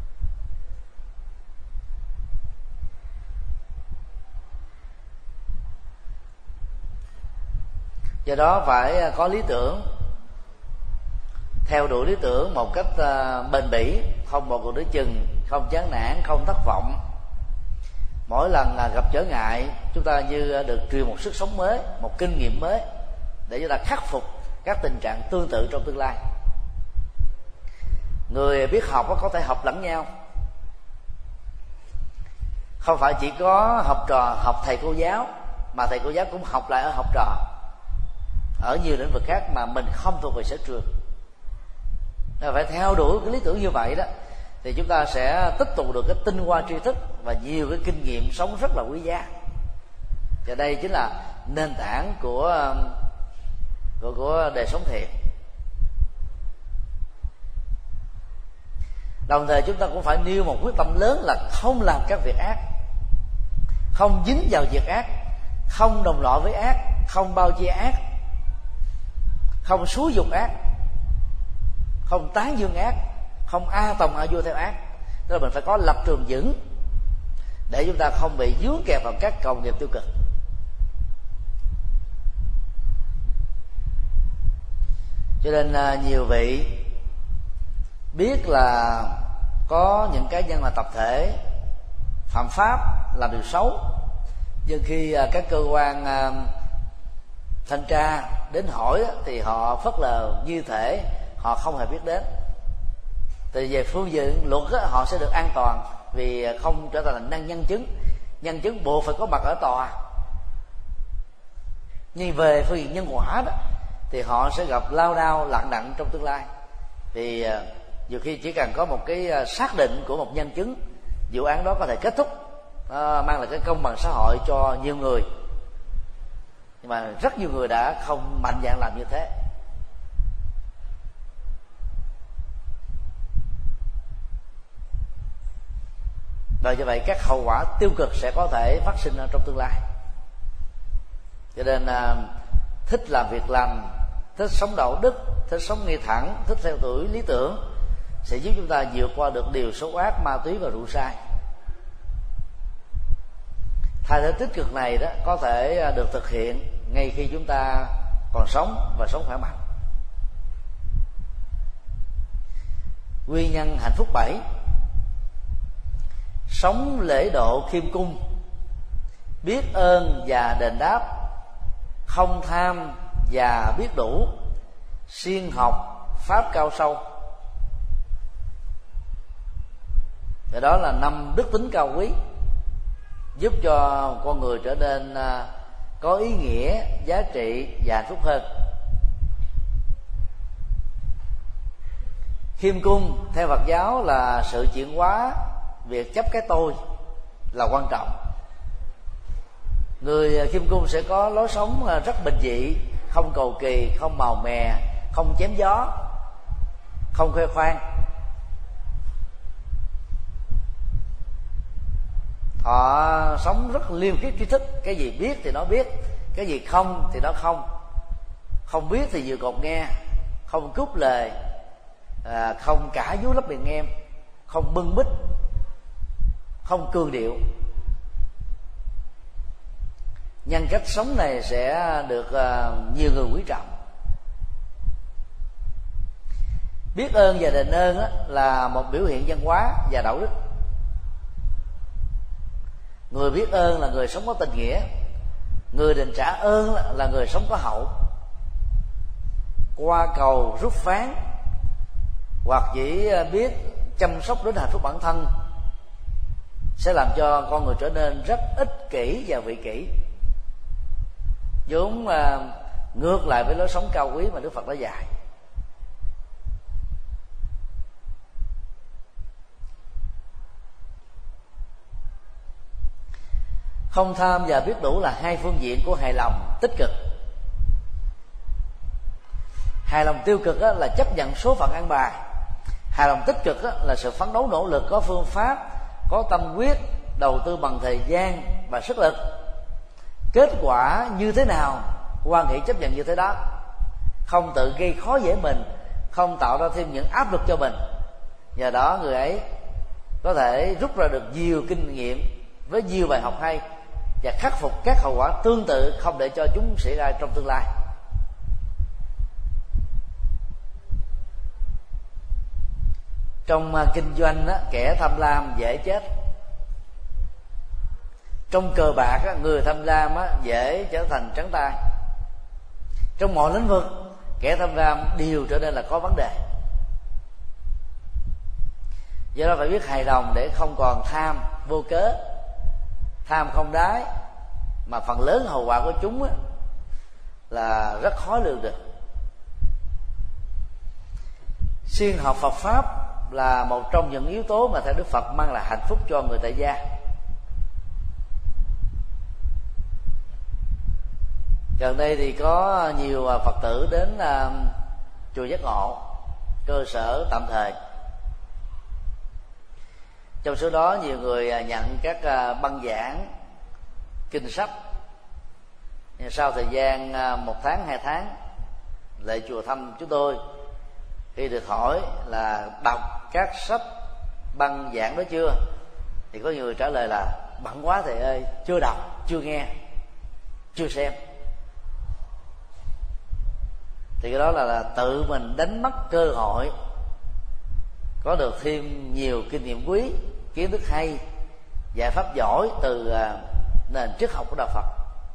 Do đó phải có lý tưởng, theo đuổi lý tưởng một cách bền bỉ, không bỏ cuộc nửa chừng, không chán nản, không thất vọng. Mỗi lần gặp trở ngại, chúng ta như được truyền một sức sống mới, một kinh nghiệm mới để chúng ta khắc phục các tình trạng tương tự trong tương lai. Người biết học có thể học lẫn nhau, không phải chỉ có học trò học thầy cô giáo, mà thầy cô giáo cũng học lại ở học trò ở nhiều lĩnh vực khác mà mình không thuộc về sở trường. Nên phải theo đuổi cái lý tưởng như vậy đó, thì chúng ta sẽ tích tụ được cái tinh hoa tri thức và nhiều cái kinh nghiệm sống rất là quý giá. Và đây chính là nền tảng của đời sống thiện. Đồng thời chúng ta cũng phải nêu một quyết tâm lớn là không làm các việc ác, không dính vào việc ác, không đồng lõa với ác, không bao che ác, không xúi dục ác, không tán dương ác, không a tòng a vua theo ác. Tức là mình phải có lập trường vững để chúng ta không bị vướng kẹt vào các cầu nghiệp tiêu cực. Cho nên nhiều vị biết là có những cá nhân là tập thể phạm pháp, làm điều xấu, nhưng khi các cơ quan thanh tra đến hỏi thì họ phớt lờ như thể họ không hề biết đến. Thì về phương diện luật họ sẽ được an toàn vì không trở thành nhân chứng. Nhân chứng buộc phải có mặt ở tòa. Nhưng về phương diện nhân quả đó thì họ sẽ gặp lao đao lặng đặng trong tương lai. Vì nhiều khi chỉ cần có một cái xác định của một nhân chứng, vụ án đó có thể kết thúc, mang lại cái công bằng xã hội cho nhiều người. Nhưng mà rất nhiều người đã không mạnh dạn làm như thế. Và như vậy các hậu quả tiêu cực sẽ có thể phát sinh trong tương lai. Cho nên thích làm việc lành, thích sống đạo đức, thích sống ngay thẳng, thích theo đuổi lý tưởng sẽ giúp chúng ta vượt qua được điều xấu ác, ma túy và rượu sai. Thay thế tích cực này đó có thể được thực hiện ngay khi chúng ta còn sống và sống khỏe mạnh. Nguyên nhân hạnh phúc 7: sống lễ độ khiêm cung, biết ơn và đền đáp, không tham và biết đủ, siêng học pháp cao sâu. Và đó là 5 đức tính cao quý giúp cho con người trở nên có ý nghĩa, giá trị và hạnh phúc hơn. Khiêm cung theo Phật giáo là sự chuyển hóa việc chấp cái tôi là quan trọng. Người Kim Cung sẽ có lối sống rất bình dị, không cầu kỳ, không màu mè, không chém gió, không khoe khoang. Họ sống rất liêm khiết tri thức, cái gì biết thì nó biết, cái gì không thì nó không. Không biết thì vừa cột nghe, không cúp lời, không cả vú lấp miệng em, không bưng bít, không cương điệu. Nhân cách sống này sẽ được nhiều người quý trọng. Biết ơn và đền ơn là một biểu hiện văn hóa và đạo đức. Người biết ơn là người sống có tình nghĩa, người đền trả ơn là người sống có hậu. Qua cầu rút phán hoặc chỉ biết chăm sóc đến hạnh phúc bản thân sẽ làm cho con người trở nên rất ích kỷ và vị kỷ, vốn ngược lại với lối sống cao quý mà Đức Phật đã dạy. Không tham và biết đủ là hai phương diện của hài lòng tích cực. Hài lòng tiêu cực là chấp nhận số phận ăn bài. Hài lòng tích cực là sự phấn đấu nỗ lực, có phương pháp, có tâm quyết, đầu tư bằng thời gian và sức lực. Kết quả như thế nào, quan hệ chấp nhận như thế đó, không tự gây khó dễ mình, không tạo ra thêm những áp lực cho mình. Nhờ đó người ấy có thể rút ra được nhiều kinh nghiệm với nhiều bài học hay và khắc phục các hậu quả tương tự, không để cho chúng xảy ra trong tương lai. Trong kinh doanh kẻ tham lam dễ chết. Trong cờ bạc người tham lam dễ trở thành trắng tay. Trong mọi lĩnh vực kẻ tham lam đều trở nên là có vấn đề. Do đó phải biết hài lòng để không còn tham vô cớ, tham không đáy, mà phần lớn hậu quả của chúng là rất khó lường được. Siêng học Phật pháp là một trong những yếu tố mà theo Đức Phật mang lại hạnh phúc cho người tại gia. Gần đây thì có nhiều Phật tử đến chùa Giác Ngộ, cơ sở tạm thời. Trong số đó nhiều người nhận các băng giảng kinh sách. Sau thời gian 1 tháng 2 tháng lại chùa thăm chúng tôi, khi được hỏi là đọc các sách băng giảng đó chưa, thì có nhiều người trả lời là bận quá thầy ơi, chưa đọc, chưa nghe, chưa xem. Thì cái đó là tự mình đánh mất cơ hội có được thêm nhiều kinh nghiệm quý, kiến thức hay, giải pháp giỏi từ nền triết học của đạo Phật.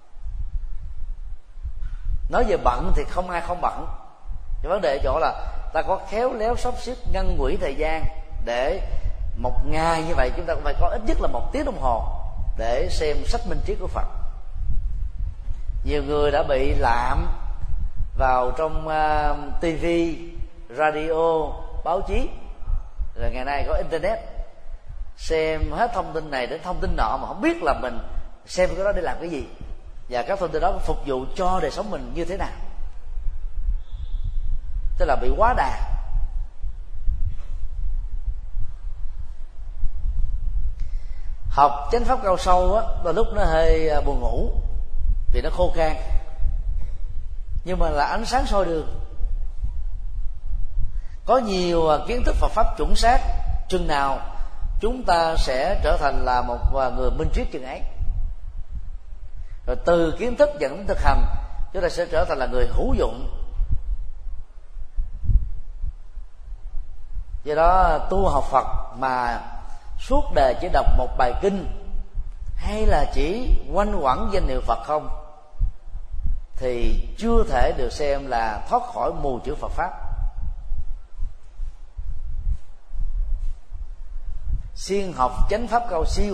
Nói về bận thì không ai không bận. Cái vấn đề ở chỗ là ta có khéo léo sắp xếp ngăn quỹ thời gian để một ngày như vậy chúng ta cũng phải có ít nhất là 1 tiếng đồng hồ để xem sách minh triết của Phật. Nhiều người đã bị lạm vào trong TV, radio, báo chí, rồi ngày nay có internet, xem hết thông tin này đến thông tin nọ mà không biết là mình xem cái đó để làm cái gì, và các thông tin đó phục vụ cho đời sống mình như thế nào. Tức là bị quá đà. Học chánh pháp cao sâu là lúc nó hơi buồn ngủ vì nó khô khan, nhưng mà là ánh sáng soi đường. Có nhiều kiến thức Phật pháp chuẩn xác, chừng nào chúng ta sẽ trở thành là một người minh triết chừng ấy. Rồi từ kiến thức dẫn đến thực hành, chúng ta sẽ trở thành là người hữu dụng. Do đó tu học Phật mà suốt đời chỉ đọc một bài kinh hay là chỉ quanh quẩn danh hiệu Phật không thì chưa thể được xem là thoát khỏi mù chữ Phật pháp. Siêng học chánh pháp cao siêu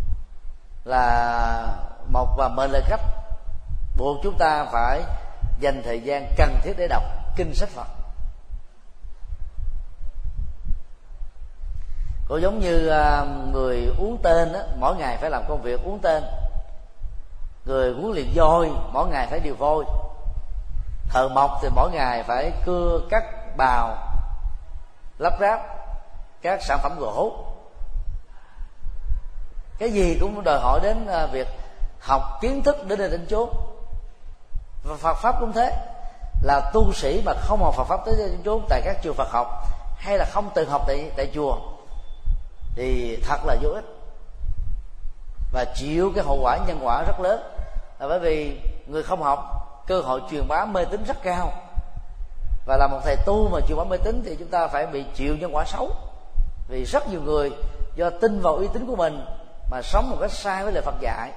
là một mệnh lệnh khách buộc chúng ta phải dành thời gian cần thiết để đọc kinh sách Phật. Cũng giống như người uống tên mỗi ngày phải làm công việc uống tên, Người huấn luyện voi mỗi ngày phải điều vôi, thợ mộc thì mỗi ngày phải cưa cắt bào, lắp ráp các sản phẩm gỗ. Cái gì cũng đòi hỏi đến việc học kiến thức đến nơi đến chốn. Và Phật pháp cũng thế, là tu sĩ mà không học Phật pháp tới nơi đến chốn tại các chùa Phật học, hay là không tự học tại chùa, thì thật là vô ích và chịu cái hậu quả nhân quả rất lớn. Là bởi vì người không học, cơ hội truyền bá mê tín rất cao, và là một thầy tu mà truyền bá mê tín thì chúng ta phải bị chịu nhân quả xấu. Vì rất nhiều người do tin vào uy tín của mình mà sống một cách sai với lời Phật dạy.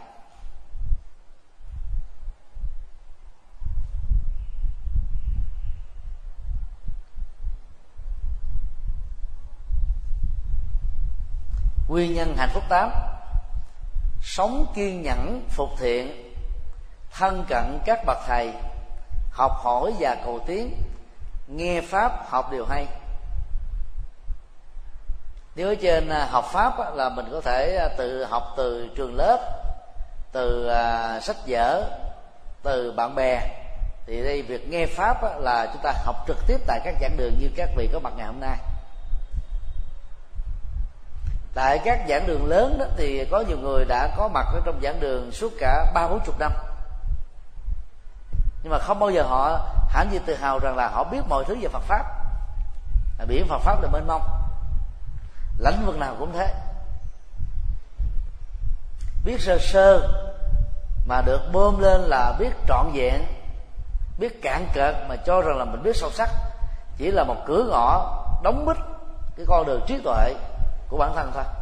Nguyên nhân hạnh phúc 8: sống kiên nhẫn, phục thiện, thân cận các bậc thầy, học hỏi và cầu tiến, nghe pháp học điều hay. Nếu ở trên học pháp là mình có thể tự học từ trường lớp, từ sách vở, từ bạn bè, thì đây việc nghe pháp là chúng ta học trực tiếp tại các giảng đường như các vị có mặt ngày hôm nay. Tại các giảng đường lớn đó thì có nhiều người đã có mặt ở trong giảng đường suốt cả 30-40 năm, nhưng mà không bao giờ họ hãnh diện tự hào rằng là họ biết mọi thứ về Phật pháp. Biển Phật pháp là mênh mông, lĩnh vực nào cũng thế. Biết sơ sơ mà được bơm lên là biết trọn vẹn, biết cạn cợt mà cho rằng là mình biết sâu sắc, chỉ là một cửa ngõ đóng bít cái con đường trí tuệ của bản thân thôi.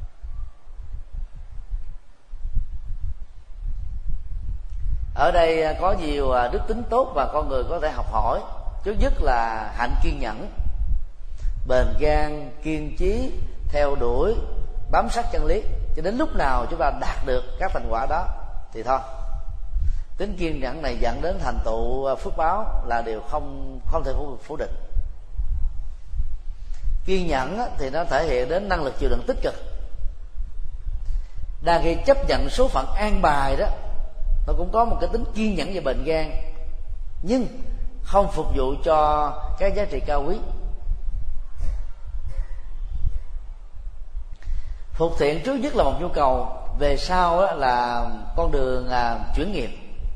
Ở đây có nhiều đức tính tốt mà con người có thể học hỏi. Trước nhất là hạnh kiên nhẫn, bền gan, kiên trí, theo đuổi, bám sát chân lý, cho đến lúc nào chúng ta đạt được các thành quả đó thì thôi. Tính kiên nhẫn này dẫn đến thành tựu phước báo là điều không thể phủ định. Kiên nhẫn thì nó thể hiện đến năng lực chịu đựng tích cực. Đang khi chấp nhận số phận an bài đó, nó cũng có một cái tính kiên nhẫn và bền gan, nhưng không phục vụ cho các giá trị cao quý. Phục thiện trước nhất là một nhu cầu, về sau là con đường chuyển nghiệp.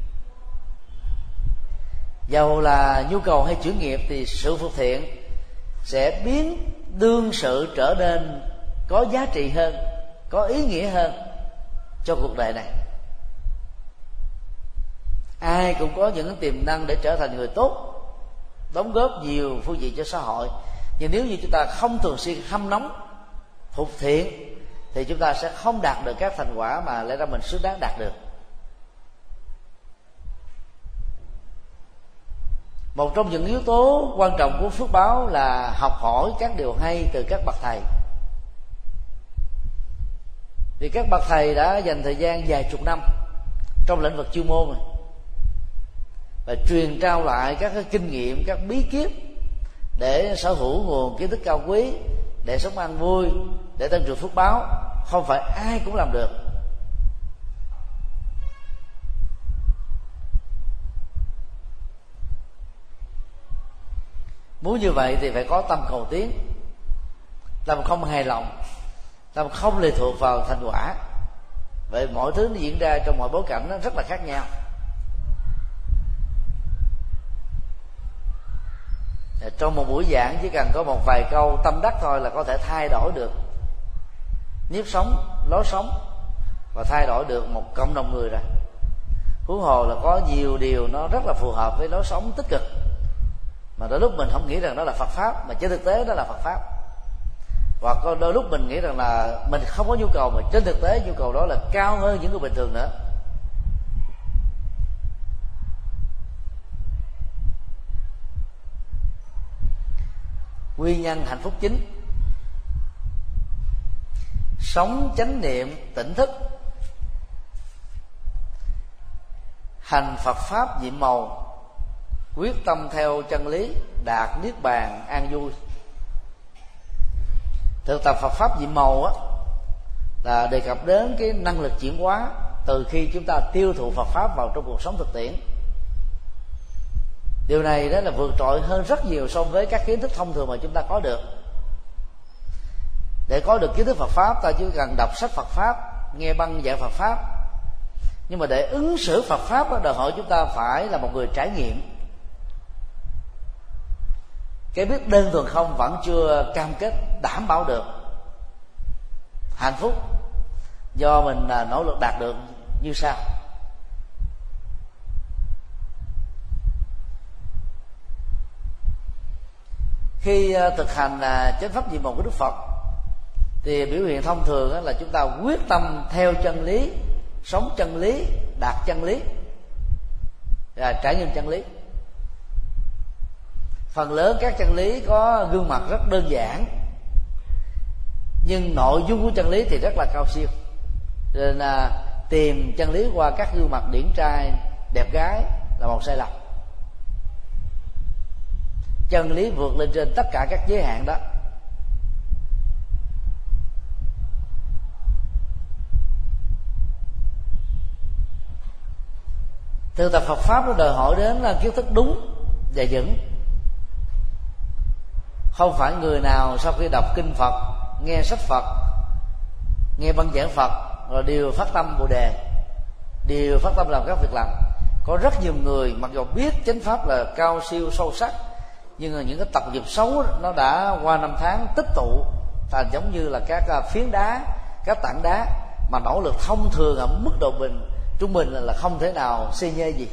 Dầu là nhu cầu hay chuyển nghiệp thì sự phục thiện sẽ biến đương sự trở nên có giá trị hơn, có ý nghĩa hơn cho cuộc đời này. Ai cũng có những tiềm năng để trở thành người tốt, đóng góp nhiều phương diện cho xã hội, nhưng nếu như chúng ta không thường xuyên hâm nóng phục thiện thì chúng ta sẽ không đạt được các thành quả mà lẽ ra mình xứng đáng đạt được. Một trong những yếu tố quan trọng của phước báo là học hỏi các điều hay từ các bậc thầy. Vì các bậc thầy đã dành thời gian vài chục năm trong lĩnh vực chuyên môn và truyền trao lại các kinh nghiệm, các bí kíp để sở hữu nguồn kiến thức cao quý, để sống an vui, để tăng trưởng phước báo. Không phải ai cũng làm được. Muốn như vậy thì phải có tâm cầu tiến, tâm không hài lòng, tâm không lệ thuộc vào thành quả. Vậy mọi thứ nó diễn ra trong mọi bối cảnh nó rất là khác nhau. Trong một buổi giảng chỉ cần có một vài câu tâm đắc thôi là có thể thay đổi được nếp sống, lối sống và thay đổi được một cộng đồng người rồi. Huống hồ là có nhiều điều nó rất là phù hợp với lối sống tích cực mà đôi lúc mình không nghĩ rằng đó là Phật pháp, mà trên thực tế đó là Phật pháp. Hoặc đôi lúc mình nghĩ rằng là mình không có nhu cầu, mà trên thực tế nhu cầu đó là cao hơn những người bình thường nữa. Nguyên nhân hạnh phúc chính: sống chánh niệm tỉnh thức, hành Phật pháp nhiệm màu, quyết tâm theo chân lý, đạt niết bàn an vui. Thực tập Phật pháp nhiệm màu là đề cập đến cái năng lực chuyển hóa từ khi chúng ta tiêu thụ Phật pháp vào trong cuộc sống thực tiễn. Điều này đó là vượt trội hơn rất nhiều so với các kiến thức thông thường mà chúng ta có được. Để có được kiến thức Phật pháp, ta chỉ cần đọc sách Phật pháp, nghe băng giảng Phật pháp. Nhưng mà để ứng xử Phật pháp đó, đòi hỏi chúng ta phải là một người trải nghiệm. Cái biết đơn thuần không vẫn chưa cam kết đảm bảo được hạnh phúc do mình nỗ lực đạt được như sau. Khi thực hành chánh pháp diệu mục của Đức Phật thì biểu hiện thông thường là chúng ta quyết tâm theo chân lý, sống chân lý, đạt chân lý, trải nghiệm chân lý. Phần lớn các chân lý có gương mặt rất đơn giản, nhưng nội dung của chân lý thì rất là cao siêu. Nên tìm chân lý qua các gương mặt điển trai đẹp gái là một sai lầm. Chân lý vượt lên trên tất cả các giới hạn đó. Thực tập Phật pháp nó đòi hỏi đến là kiến thức đúng và vững. Không phải người nào sau khi đọc kinh Phật, nghe sách Phật, nghe băng giảng Phật rồi đều phát tâm Bồ đề, đều phát tâm làm các việc làm. Có rất nhiều người mặc dù biết chánh pháp là cao siêu sâu sắc, nhưng mà những cái tập nghiệp xấu nó đã qua năm tháng tích tụ thành giống như là các phiến đá, các tảng đá mà nỗ lực thông thường ở mức độ trung bình là không thể nào xây nhê gì.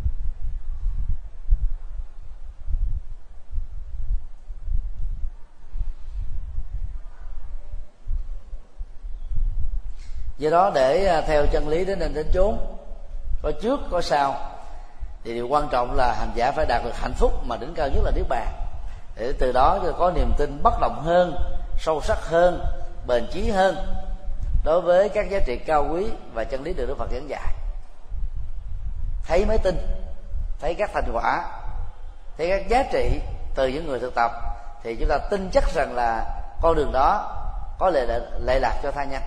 Do đó để theo chân lý đến đến chốn, có trước có sau, thì điều quan trọng là hành giả phải đạt được hạnh phúc mà đỉnh cao nhất là niết bàn, để từ đó có niềm tin bất động hơn, sâu sắc hơn, bền chí hơn đối với các giá trị cao quý và chân lý được Đức Phật giảng dạy. Thấy mới tin, thấy các thành quả, thấy các giá trị từ những người thực tập, thì chúng ta tin chắc rằng là con đường đó có lệ lạc cho tha nhân.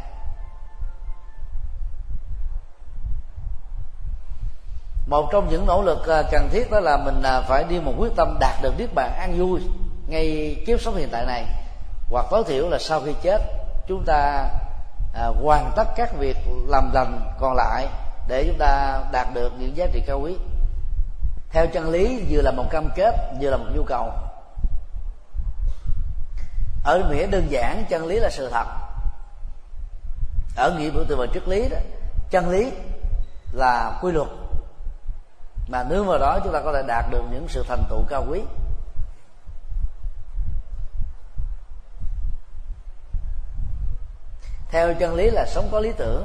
Một trong những nỗ lực cần thiết đó là mình phải đi một quyết tâm đạt được niết bàn an vui ngay kiếp sống hiện tại này, hoặc tối thiểu là sau khi chết chúng ta hoàn tất các việc làm lành còn lại để chúng ta đạt được những giá trị cao quý. Theo chân lý vừa là một cam kết, vừa là một nhu cầu. Ở nghĩa đơn giản, chân lý là sự thật. Ở nghĩa biểu tượng và triết lý đó, chân lý là quy luật, mà nương vào đó chúng ta có thể đạt được những sự thành tựu cao quý. Theo chân lý là sống có lý tưởng.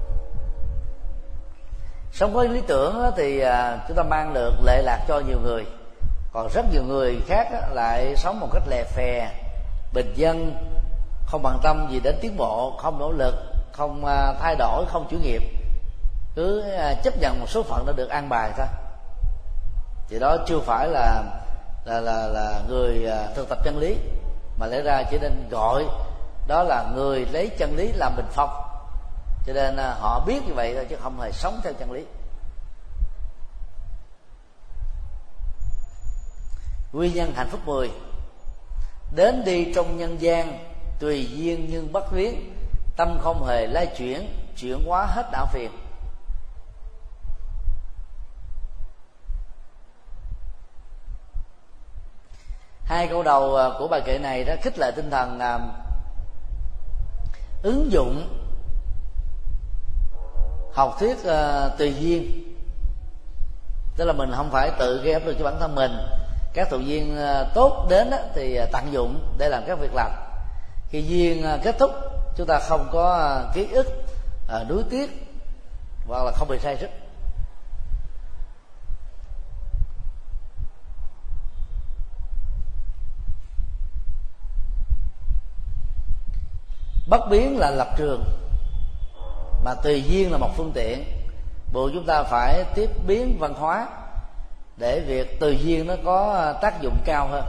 Sống có lý tưởng thì chúng ta mang được lệ lạc cho nhiều người. Còn rất nhiều người khác lại sống một cách lè phè, bình dân, không bằng tâm gì đến tiến bộ, không nỗ lực, không thay đổi, không chủ nghiệp, cứ chấp nhận một số phận đã được an bài thôi. Thì đó chưa phải là người thực tập chân lý, mà lẽ ra chỉ nên gọi đó là người lấy chân lý làm bình phong. Cho nên họ biết như vậy thôi chứ không hề sống theo chân lý. Nguyên nhân hạnh phúc 10. Đến đi trong nhân gian, tùy duyên nhưng bất luyến, tâm không hề lay chuyển hóa hết não phiền. Hai câu đầu của bài kệ này đó khích lệ tinh thần ứng dụng học thuyết tùy duyên. Tức là mình không phải tự gây áp lực cho bản thân mình. Các tự duyên tốt đến thì tận dụng để làm các việc lành. Khi duyên kết thúc, chúng ta không có ký ức nuối tiếc hoặc là không bị say sức. Bất biến là lập trường, mà tùy duyên là một phương tiện. Buộc chúng ta phải tiếp biến văn hóa để việc tùy duyên nó có tác dụng cao hơn.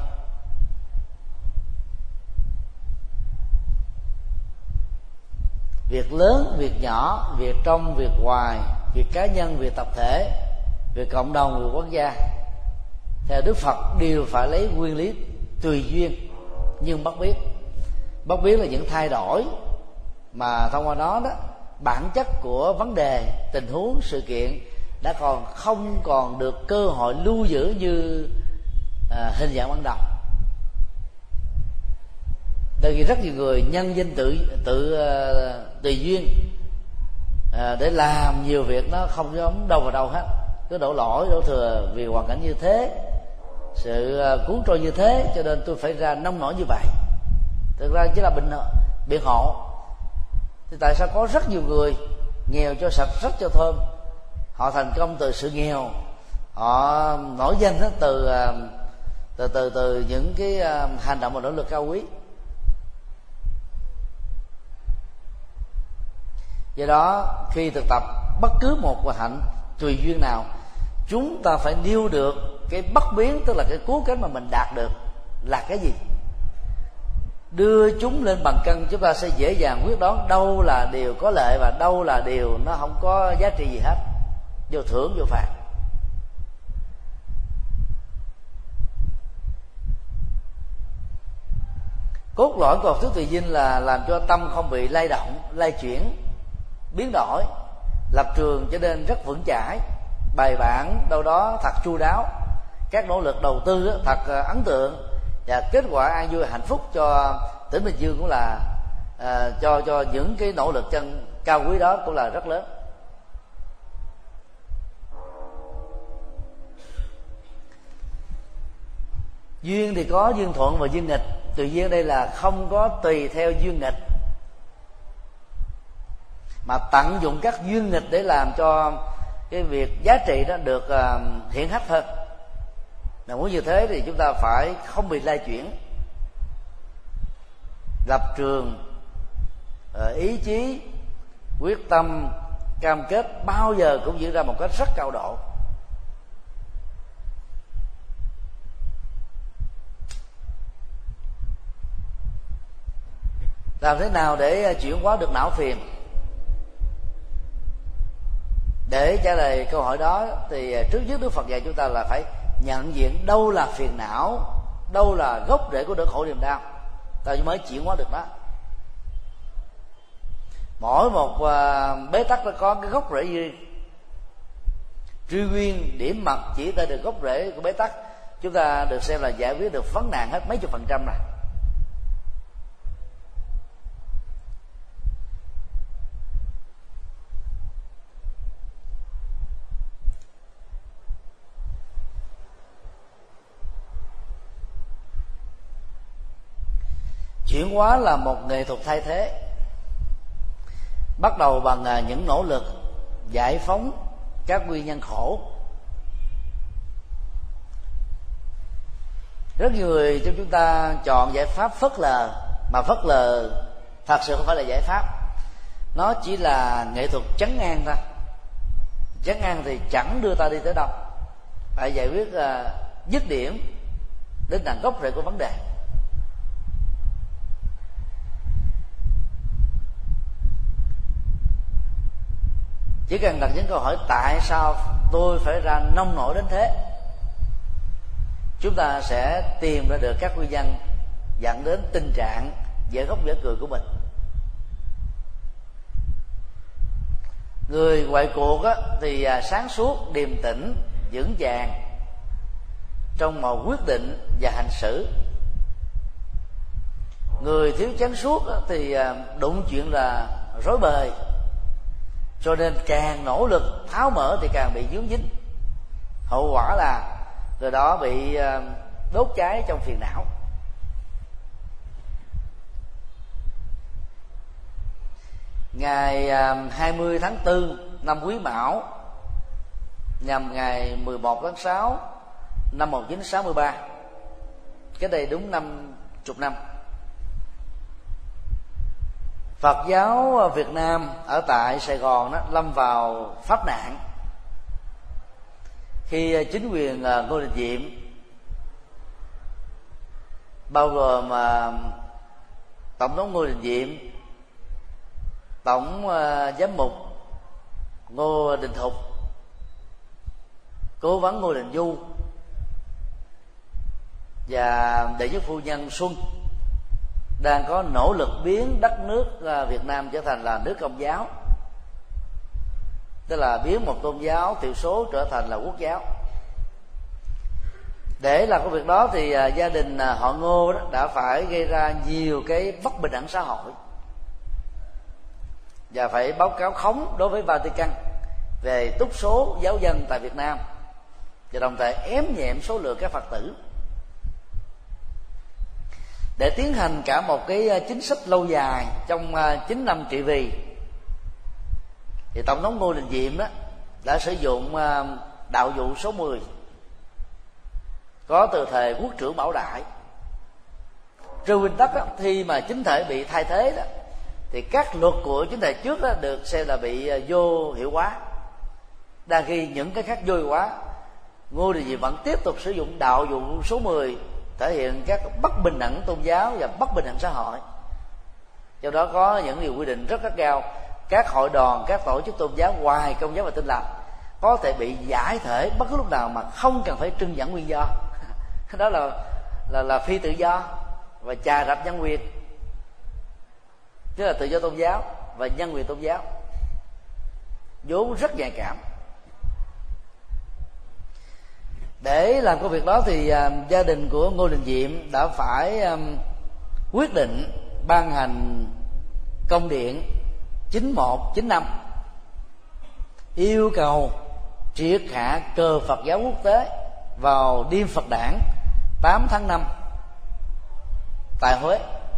việc lớn, việc nhỏ, việc trong, việc ngoài, việc cá nhân, việc tập thể, việc cộng đồng, việc quốc gia, theo Đức Phật đều phải lấy nguyên lý tùy duyên nhưng bất biến. Bất biến là những thay đổi mà thông qua đó bản chất của vấn đề, tình huống, sự kiện đã không còn được cơ hội lưu giữ như hình dạng ban đầu. Tại vì rất nhiều người nhân danh tùy duyên để làm nhiều việc nó không giống đâu vào đâu hết, cứ đổ lỗi đổ thừa vì hoàn cảnh như thế, sự cuốn trôi như thế, cho nên tôi phải ra nông nổi như vậy. Thực ra chỉ là biện hộ. Thì tại sao có rất nhiều người nghèo cho sạch, rất cho thơm, họ thành công từ sự nghèo, họ nổi danh đó từ những cái hành động và nỗ lực cao quý. Do đó khi thực tập bất cứ một hòa hạnh tùy duyên nào, chúng ta phải nêu được cái bất biến, tức là cái cứu cánh mà mình đạt được là cái gì. Đưa chúng lên bằng cân, chúng ta sẽ dễ dàng quyết đoán đâu là điều có lợi và đâu là điều nó không có giá trị gì hết, vô thưởng vô phạt. Cốt lõi của học thuyết tùy duyên là làm cho tâm không bị lay động, lay chuyển, biến đổi, lập trường trở nên rất vững chãi, bài bản đâu đó thật chu đáo, các nỗ lực đầu tư thật ấn tượng, và kết quả an vui hạnh phúc cho tỉnh Bình Dương cũng là cho những cái nỗ lực chân cao quý đó cũng là rất lớn. Duyên thì có duyên thuận và duyên nghịch. Tùy duyên đây là không có tùy theo duyên nghịch, mà tận dụng các duyên nghịch để làm cho cái việc giá trị đó được hiển hách hơn. Nếu muốn như thế thì chúng ta phải không bị lay chuyển, lập trường, ý chí, quyết tâm, cam kết bao giờ cũng diễn ra một cách rất cao độ. Làm thế nào để chuyển hóa được não phiền? Để trả lời câu hỏi đó thì trước nhất Đức Phật dạy chúng ta là phải nhận diện đâu là phiền não, đâu là gốc rễ của nỗi khổ niềm đau, ta mới chuyển hóa được đó. Mỗi một bế tắc nó có cái gốc rễ riêng. Truy nguyên điểm mật chỉ ra được gốc rễ của bế tắc, chúng ta được xem là giải quyết được vấn nạn hết mấy chục % rồi. Chuyển hóa là một nghệ thuật thay thế, bắt đầu bằng những nỗ lực giải phóng các nguyên nhân khổ. Rất nhiều người trong chúng ta chọn giải pháp phớt lờ, mà phớt lờ thật sự không phải là giải pháp, nó chỉ là nghệ thuật trấn an thôi. Trấn an thì chẳng đưa ta đi tới đâu, phải giải quyết dứt điểm đến tận gốc rễ của vấn đề. Chỉ cần đặt những câu hỏi tại sao tôi phải ra nông nổi đến thế, chúng ta sẽ tìm ra được các nguyên nhân dẫn đến tình trạng dở khóc dở cười của mình. Người ngoại cuộc thì sáng suốt, điềm tĩnh, vững vàng trong mọi quyết định và hành xử. Người thiếu chánh suốt thì đụng chuyện là rối bời, cho nên càng nỗ lực tháo mở thì càng bị vướng dính. Hậu quả là người đó bị đốt cháy trong phiền não. Ngày 20 tháng 4 năm Quý Mão, nhằm ngày 11 tháng 6 năm 1963, cái đây đúng 50 năm, Phật giáo Việt Nam ở tại Sài Gòn đó lâm vào pháp nạn khi chính quyền Ngô Đình Diệm, bao gồm tổng thống Ngô Đình Diệm, tổng giám mục Ngô Đình Thục, cố vấn Ngô Đình Du và đệ nhất phu nhân Xuân đang có nỗ lực biến đất nước Việt Nam trở thành là nước Công giáo, tức là biến một tôn giáo thiểu số trở thành là quốc giáo. Để làm cái việc đó thì gia đình họ Ngô đó đã phải gây ra nhiều cái bất bình đẳng xã hội và phải báo cáo khống đối với Vatican về túc số giáo dân tại Việt Nam, và đồng thời ém nhẹm số lượng các Phật tử. Để tiến hành cả một cái chính sách lâu dài trong 9 năm trị vì, thì Tổng thống Ngô Đình Diệm đó đã sử dụng đạo vụ số 10 có từ thời quốc trưởng Bảo Đại. Trên nguyên tắc đó, khi mà chính thể bị thay thế đó, thì các luật của chính thể trước đó được xem là bị vô hiệu hóa, đang khi những cái khác vô hiệu hóa. Ngô Đình Diệm vẫn tiếp tục sử dụng đạo vụ số 10 thể hiện các bất bình đẳng tôn giáo và bất bình đẳng xã hội. Do đó có những điều quy định rất khắt khe. Các hội đoàn, các tổ chức tôn giáo ngoài Công giáo và Tin lành có thể bị giải thể bất cứ lúc nào mà không cần phải trưng dẫn nguyên do. Đó là phi tự do và trà đạp nhân quyền, tức là tự do tôn giáo và nhân quyền tôn giáo, vốn rất nhạy cảm. Để làm công việc đó thì gia đình của Ngô Đình Diệm đã phải quyết định ban hành công điện 9195 yêu cầu triệt hạ cờ Phật giáo quốc tế vào đêm Phật đản 8 tháng 5 tại Huế.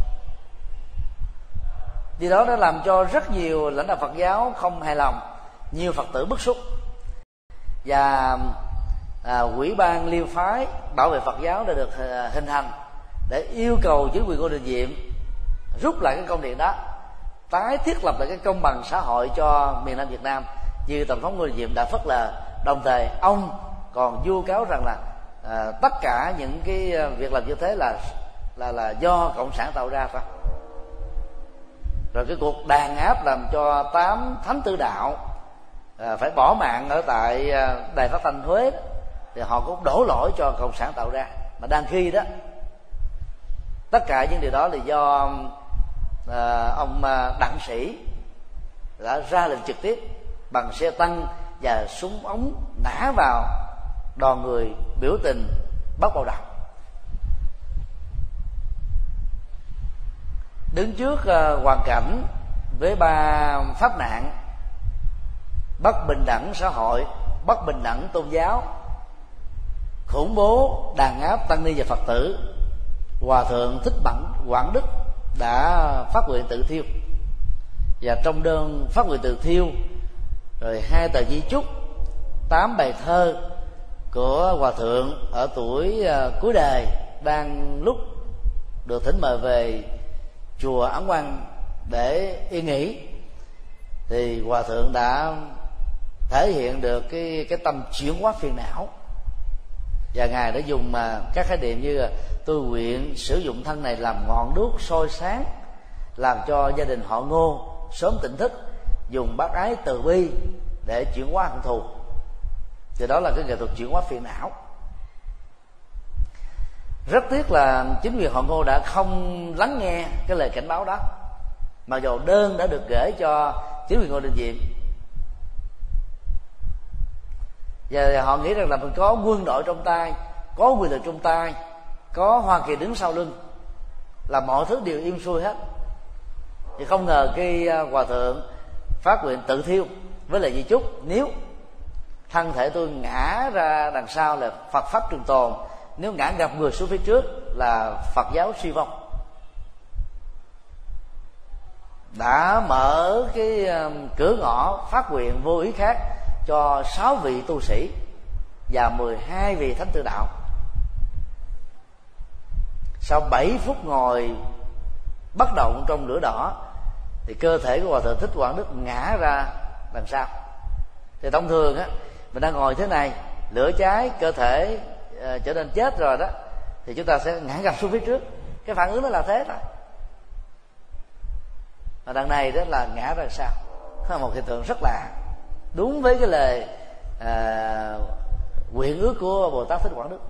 Điều đó đã làm cho rất nhiều lãnh đạo Phật giáo không hài lòng, nhiều Phật tử bức xúc, và Ủy ban Liên phái bảo vệ Phật giáo đã được hình thành để yêu cầu chính quyền Ngô Đình Diệm rút lại cái công điện đó, tái thiết lập lại cái công bằng xã hội cho miền Nam Việt Nam như Tổng thống Ngô Đình Diệm đã phớt lờ. Đồng thời ông còn vu cáo rằng là tất cả những cái việc làm như thế là do cộng sản tạo ra thôi. Rồi cái cuộc đàn áp làm cho 8 thánh tử đạo phải bỏ mạng ở tại đài phát thanh Huế, thì họ cũng đổ lỗi cho cộng sản tạo ra. Mà đang khi đó tất cả những điều đó là do ông Đặng Sĩ đã ra lệnh trực tiếp bằng xe tăng và súng ống nã vào đoàn người biểu tình Bắc Bào Đào. Đứng trước hoàn cảnh với 3 pháp nạn: bất bình đẳng xã hội, bất bình đẳng tôn giáo, khủng bố đàn áp tăng ni và Phật tử, Hòa thượng Thích Quảng Đức đã phát nguyện tự thiêu. Và trong đơn phát nguyện tự thiêu, rồi 2 tờ di chúc, 8 bài thơ của Hòa thượng ở tuổi cuối đời đang lúc được thỉnh mời về chùa Ấn Quang để yên nghỉ, thì Hòa thượng đã thể hiện được cái tâm chuyển hóa phiền não. Và ngài đã dùng các khái niệm như là tôi nguyện sử dụng thân này làm ngọn đuốc soi sáng, làm cho gia đình họ Ngô sớm tỉnh thức, dùng bác ái từ bi để chuyển hóa hận thù. Thì đó là cái nghệ thuật chuyển hóa phiền não. Rất tiếc là chính quyền họ Ngô đã không lắng nghe cái lời cảnh báo đó, mặc dù đơn đã được gửi cho chính quyền Ngô Đình Diệm. Và họ nghĩ rằng là mình có quân đội trong tay, có quyền lực trong tay, có Hoa Kỳ đứng sau lưng, là mọi thứ đều im xuôi hết. Thì không ngờ khi Hòa thượng phát nguyện tự thiêu với lời di chúc: nếu thân thể tôi ngã ra đằng sau là Phật pháp trường tồn, nếu ngã gặp người xuống phía trước là Phật giáo suy vong, đã mở cái cửa ngõ phát nguyện vô ý khác cho 6 vị tu sĩ và 12 vị thánh tử đạo. Sau 7 phút ngồi bất động trong lửa đỏ, thì cơ thể của Hòa thượng Thích Quảng Đức ngã ra đằng sau. Thì thông thường á, mình đang ngồi thế này, lửa cháy, cơ thể trở nên chết rồi đó, thì chúng ta sẽ ngã gập xuống phía trước. Cái phản ứng nó là thế thôi. Và đằng này đó là ngã ra sao, đó là một hiện tượng rất lạ, đúng với cái lời nguyện ước của Bồ Tát Thích Quảng Đức.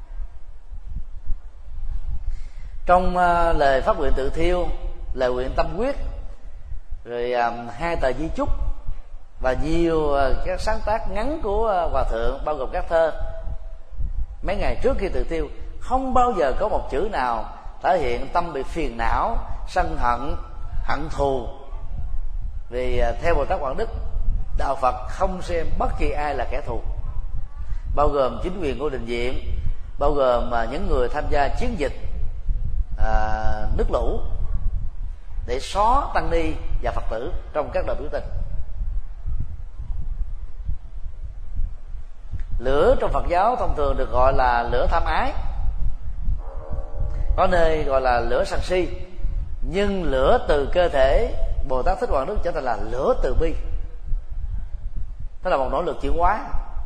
Trong lời phát nguyện tự thiêu, lời nguyện tâm quyết, rồi 2 tờ di chúc và nhiều các sáng tác ngắn của Hòa Thượng, bao gồm các thơ mấy ngày trước khi tự thiêu, không bao giờ có một chữ nào thể hiện tâm bị phiền não, sân hận, hận thù. Vì theo Bồ Tát Quảng Đức, đạo Phật không xem bất kỳ ai là kẻ thù, bao gồm chính quyền Ngô Đình Diệm, bao gồm những người tham gia chiến dịch nước lũ để xóa tăng ni và Phật tử trong các đợt biểu tình. Lửa trong Phật giáo thông thường được gọi là lửa tham ái, có nơi gọi là lửa sân si, nhưng lửa từ cơ thể Bồ Tát Thích Quảng Đức trở thành là lửa từ bi. Đó là một nỗ lực chuyển hóa.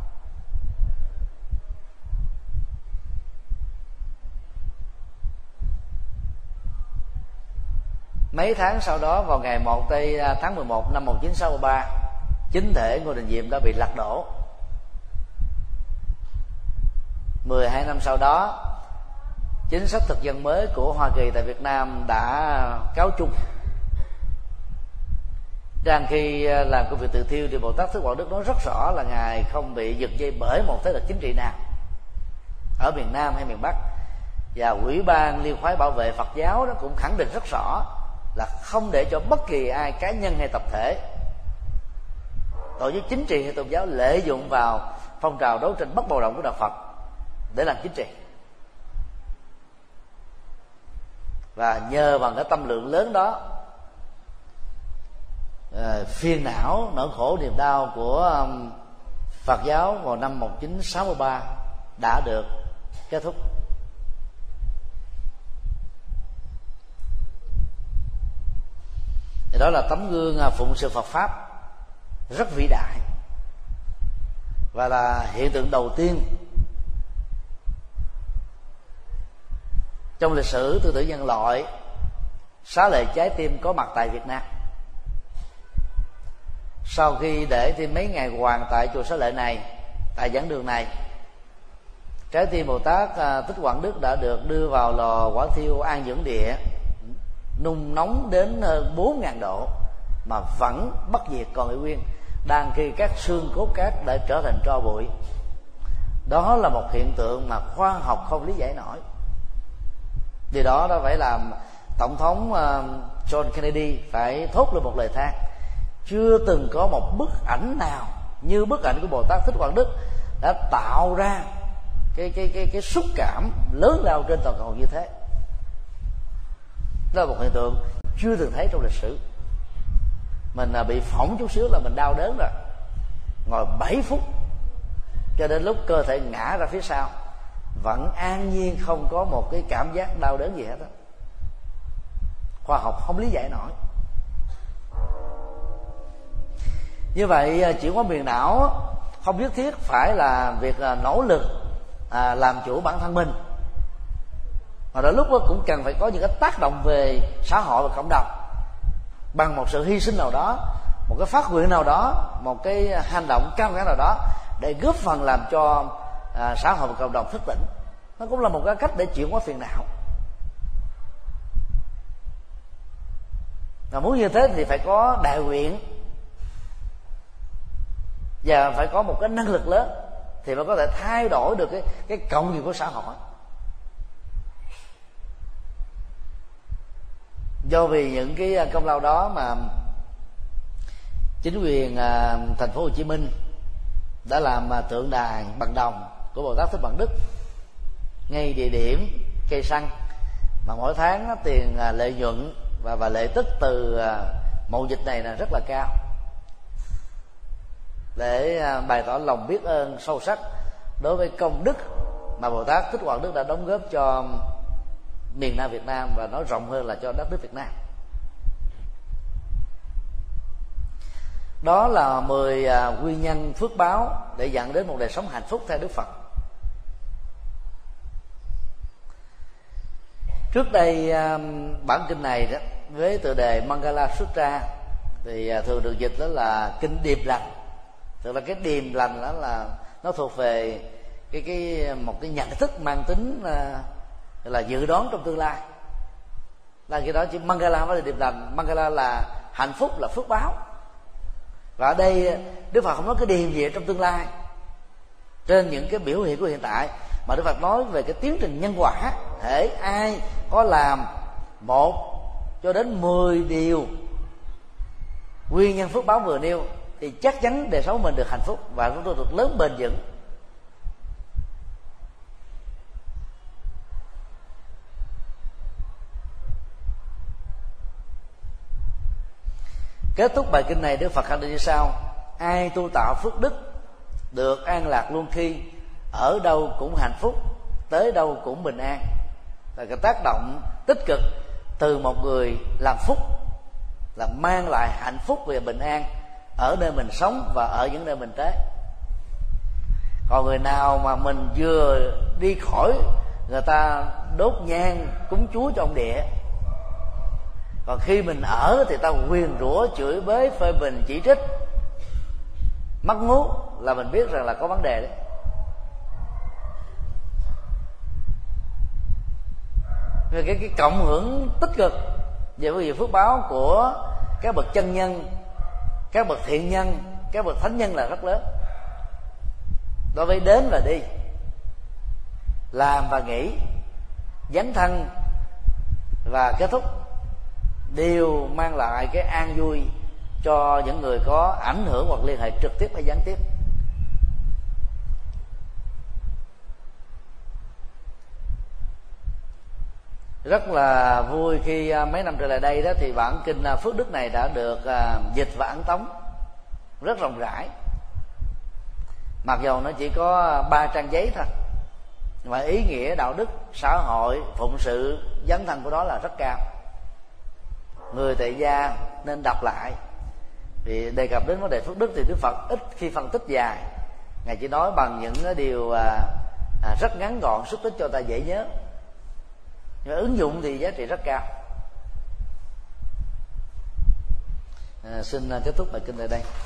Mấy tháng sau đó, vào ngày 1 tháng 11 năm 1963, chính thể Ngô Đình Diệm đã bị lật đổ. 12 năm sau đó, chính sách thực dân mới của Hoa Kỳ tại Việt Nam đã cáo chung. Đang khi làm công việc tự thiêu thì Bồ Tát Thích Quảng Đức nói rất rõ là Ngài không bị giật dây bởi một thế lực chính trị nào ở miền Nam hay miền Bắc. Và Ủy ban Liên khoái bảo vệ Phật giáo đó cũng khẳng định rất rõ là không để cho bất kỳ ai, cá nhân hay tập thể, tổ chức chính trị hay tôn giáo lợi dụng vào phong trào đấu tranh bất bạo động của đạo Phật để làm chính trị. Và nhờ bằng cái tâm lượng lớn đó, phiền não, nỗi khổ, niềm đau của Phật giáo vào năm 1963 đã được kết thúc. Thì đó là tấm gương phụng sự Phật pháp rất vĩ đại, và là hiện tượng đầu tiên trong lịch sử tư tưởng nhân loại xá lợi trái tim có mặt tại Việt Nam. Sau khi để thêm mấy ngày hoàng tại chùa Xá Lợi này, tại giảng đường này, trái tim Bồ Tát Thích Quảng Đức đã được đưa vào lò hỏa thiêu an dưỡng địa, nung nóng đến hơn 4.000 độ mà vẫn bất diệt còn y nguyên, đang khi các xương cốt cát đã trở thành tro bụi. Đó là một hiện tượng mà khoa học không lý giải nổi. Điều đó đã phải làm Tổng thống John Kennedy phải thốt lên một lời than: chưa từng có một bức ảnh nào như bức ảnh của Bồ Tát Thích Quảng Đức đã tạo ra cái xúc cảm lớn lao trên toàn cầu như thế. Đó là một hiện tượng chưa từng thấy trong lịch sử. Mình bị phỏng chút xíu là mình đau đớn rồi, ngồi 7 phút cho đến lúc cơ thể ngã ra phía sau vẫn an nhiên, không có một cái cảm giác đau đớn gì hết đó. Khoa học không lý giải nổi. Như vậy chuyển hóa miền não không nhất thiết phải là việc nỗ lực làm chủ bản thân mình, mà đôi lúc cũng cần phải có những cái tác động về xã hội và cộng đồng bằng một sự hy sinh nào đó, một cái phát nguyện nào đó, một cái hành động cao cả nào đó để góp phần làm cho xã hội và cộng đồng thức tỉnh. Nó cũng là một cái cách để chuyển hóa phiền não. Và muốn như thế thì phải có đại nguyện và phải có một cái năng lực lớn thì mới có thể thay đổi được cái cộng nghiệp của xã hội. Do vì những cái công lao đó mà chính quyền thành phố Hồ Chí Minh đã làm tượng đài bằng đồng của Bồ Tát Thích Quảng Đức ngay địa điểm cây xăng, mà mỗi tháng tiền lợi nhuận và lợi tức từ mậu dịch này là rất là cao, để bày tỏ lòng biết ơn sâu sắc đối với công đức mà Bồ Tát Thích Quảng Đức đã đóng góp cho miền Nam Việt Nam, và nói rộng hơn là cho đất nước Việt Nam. Đó là 10 nguyên nhân phước báo để dẫn đến một đời sống hạnh phúc theo Đức Phật. Trước đây bản kinh này đó với tựa đề Mangala Sutra, thì thường được dịch đó là kinh điềm lành. Thực là cái điềm lành đó là nó thuộc về một cái nhận thức mang tính là dự đoán trong tương lai. Là cái đó chỉ Mangala mới là điềm lành. Mangala là hạnh phúc, là phước báo. Và ở đây Đức Phật không nói cái điềm gì trong tương lai trên những cái biểu hiện của hiện tại, mà Đức Phật nói về cái tiến trình nhân quả. Thể ai có làm 1 cho đến 10 điều nguyên nhân phước báo vừa nêu thì chắc chắn đời sống mình được hạnh phúc và chúng tôi được lớn bền vững. Kết thúc bài kinh này, Đức Phật khẳng định như sau: ai tu tạo phước đức được an lạc luôn khi, ở đâu cũng hạnh phúc, tới đâu cũng bình an. Là cái tác động tích cực từ một người làm phúc là mang lại hạnh phúc và bình an ở nơi mình sống và ở những nơi mình tới. Còn người nào mà mình vừa đi khỏi, người ta đốt nhang cúng Chúa trong địa, còn khi mình ở thì ta nguyền rủa, chửi bới, phê bình, chỉ trích, mắc ngố, là mình biết rằng là có vấn đề đấy. Về cái cộng hưởng tích cực về cái việc phước báo của các bậc chân nhân, các bậc thiện nhân, các bậc thánh nhân là rất lớn. Đối với đến và đi, làm và nghỉ, dấn thân và kết thúc đều mang lại cái an vui cho những người có ảnh hưởng hoặc liên hệ trực tiếp hay gián tiếp. Rất là vui khi mấy năm trở lại đây đó thì bản kinh Phước Đức này đã được dịch và ấn tống rất rộng rãi. Mặc dù nó chỉ có 3 trang giấy thôi, mà ý nghĩa đạo đức, xã hội, phụng sự, dấn thân của đó là rất cao. Người tại gia nên đọc lại. Vì đề cập đến vấn đề phước đức thì Đức Phật ít khi phân tích dài, Ngài chỉ nói bằng những điều rất ngắn gọn, xúc tích cho ta dễ nhớ, nhưng mà ứng dụng thì giá trị rất cao. Xin kết thúc bài kinh tại đây.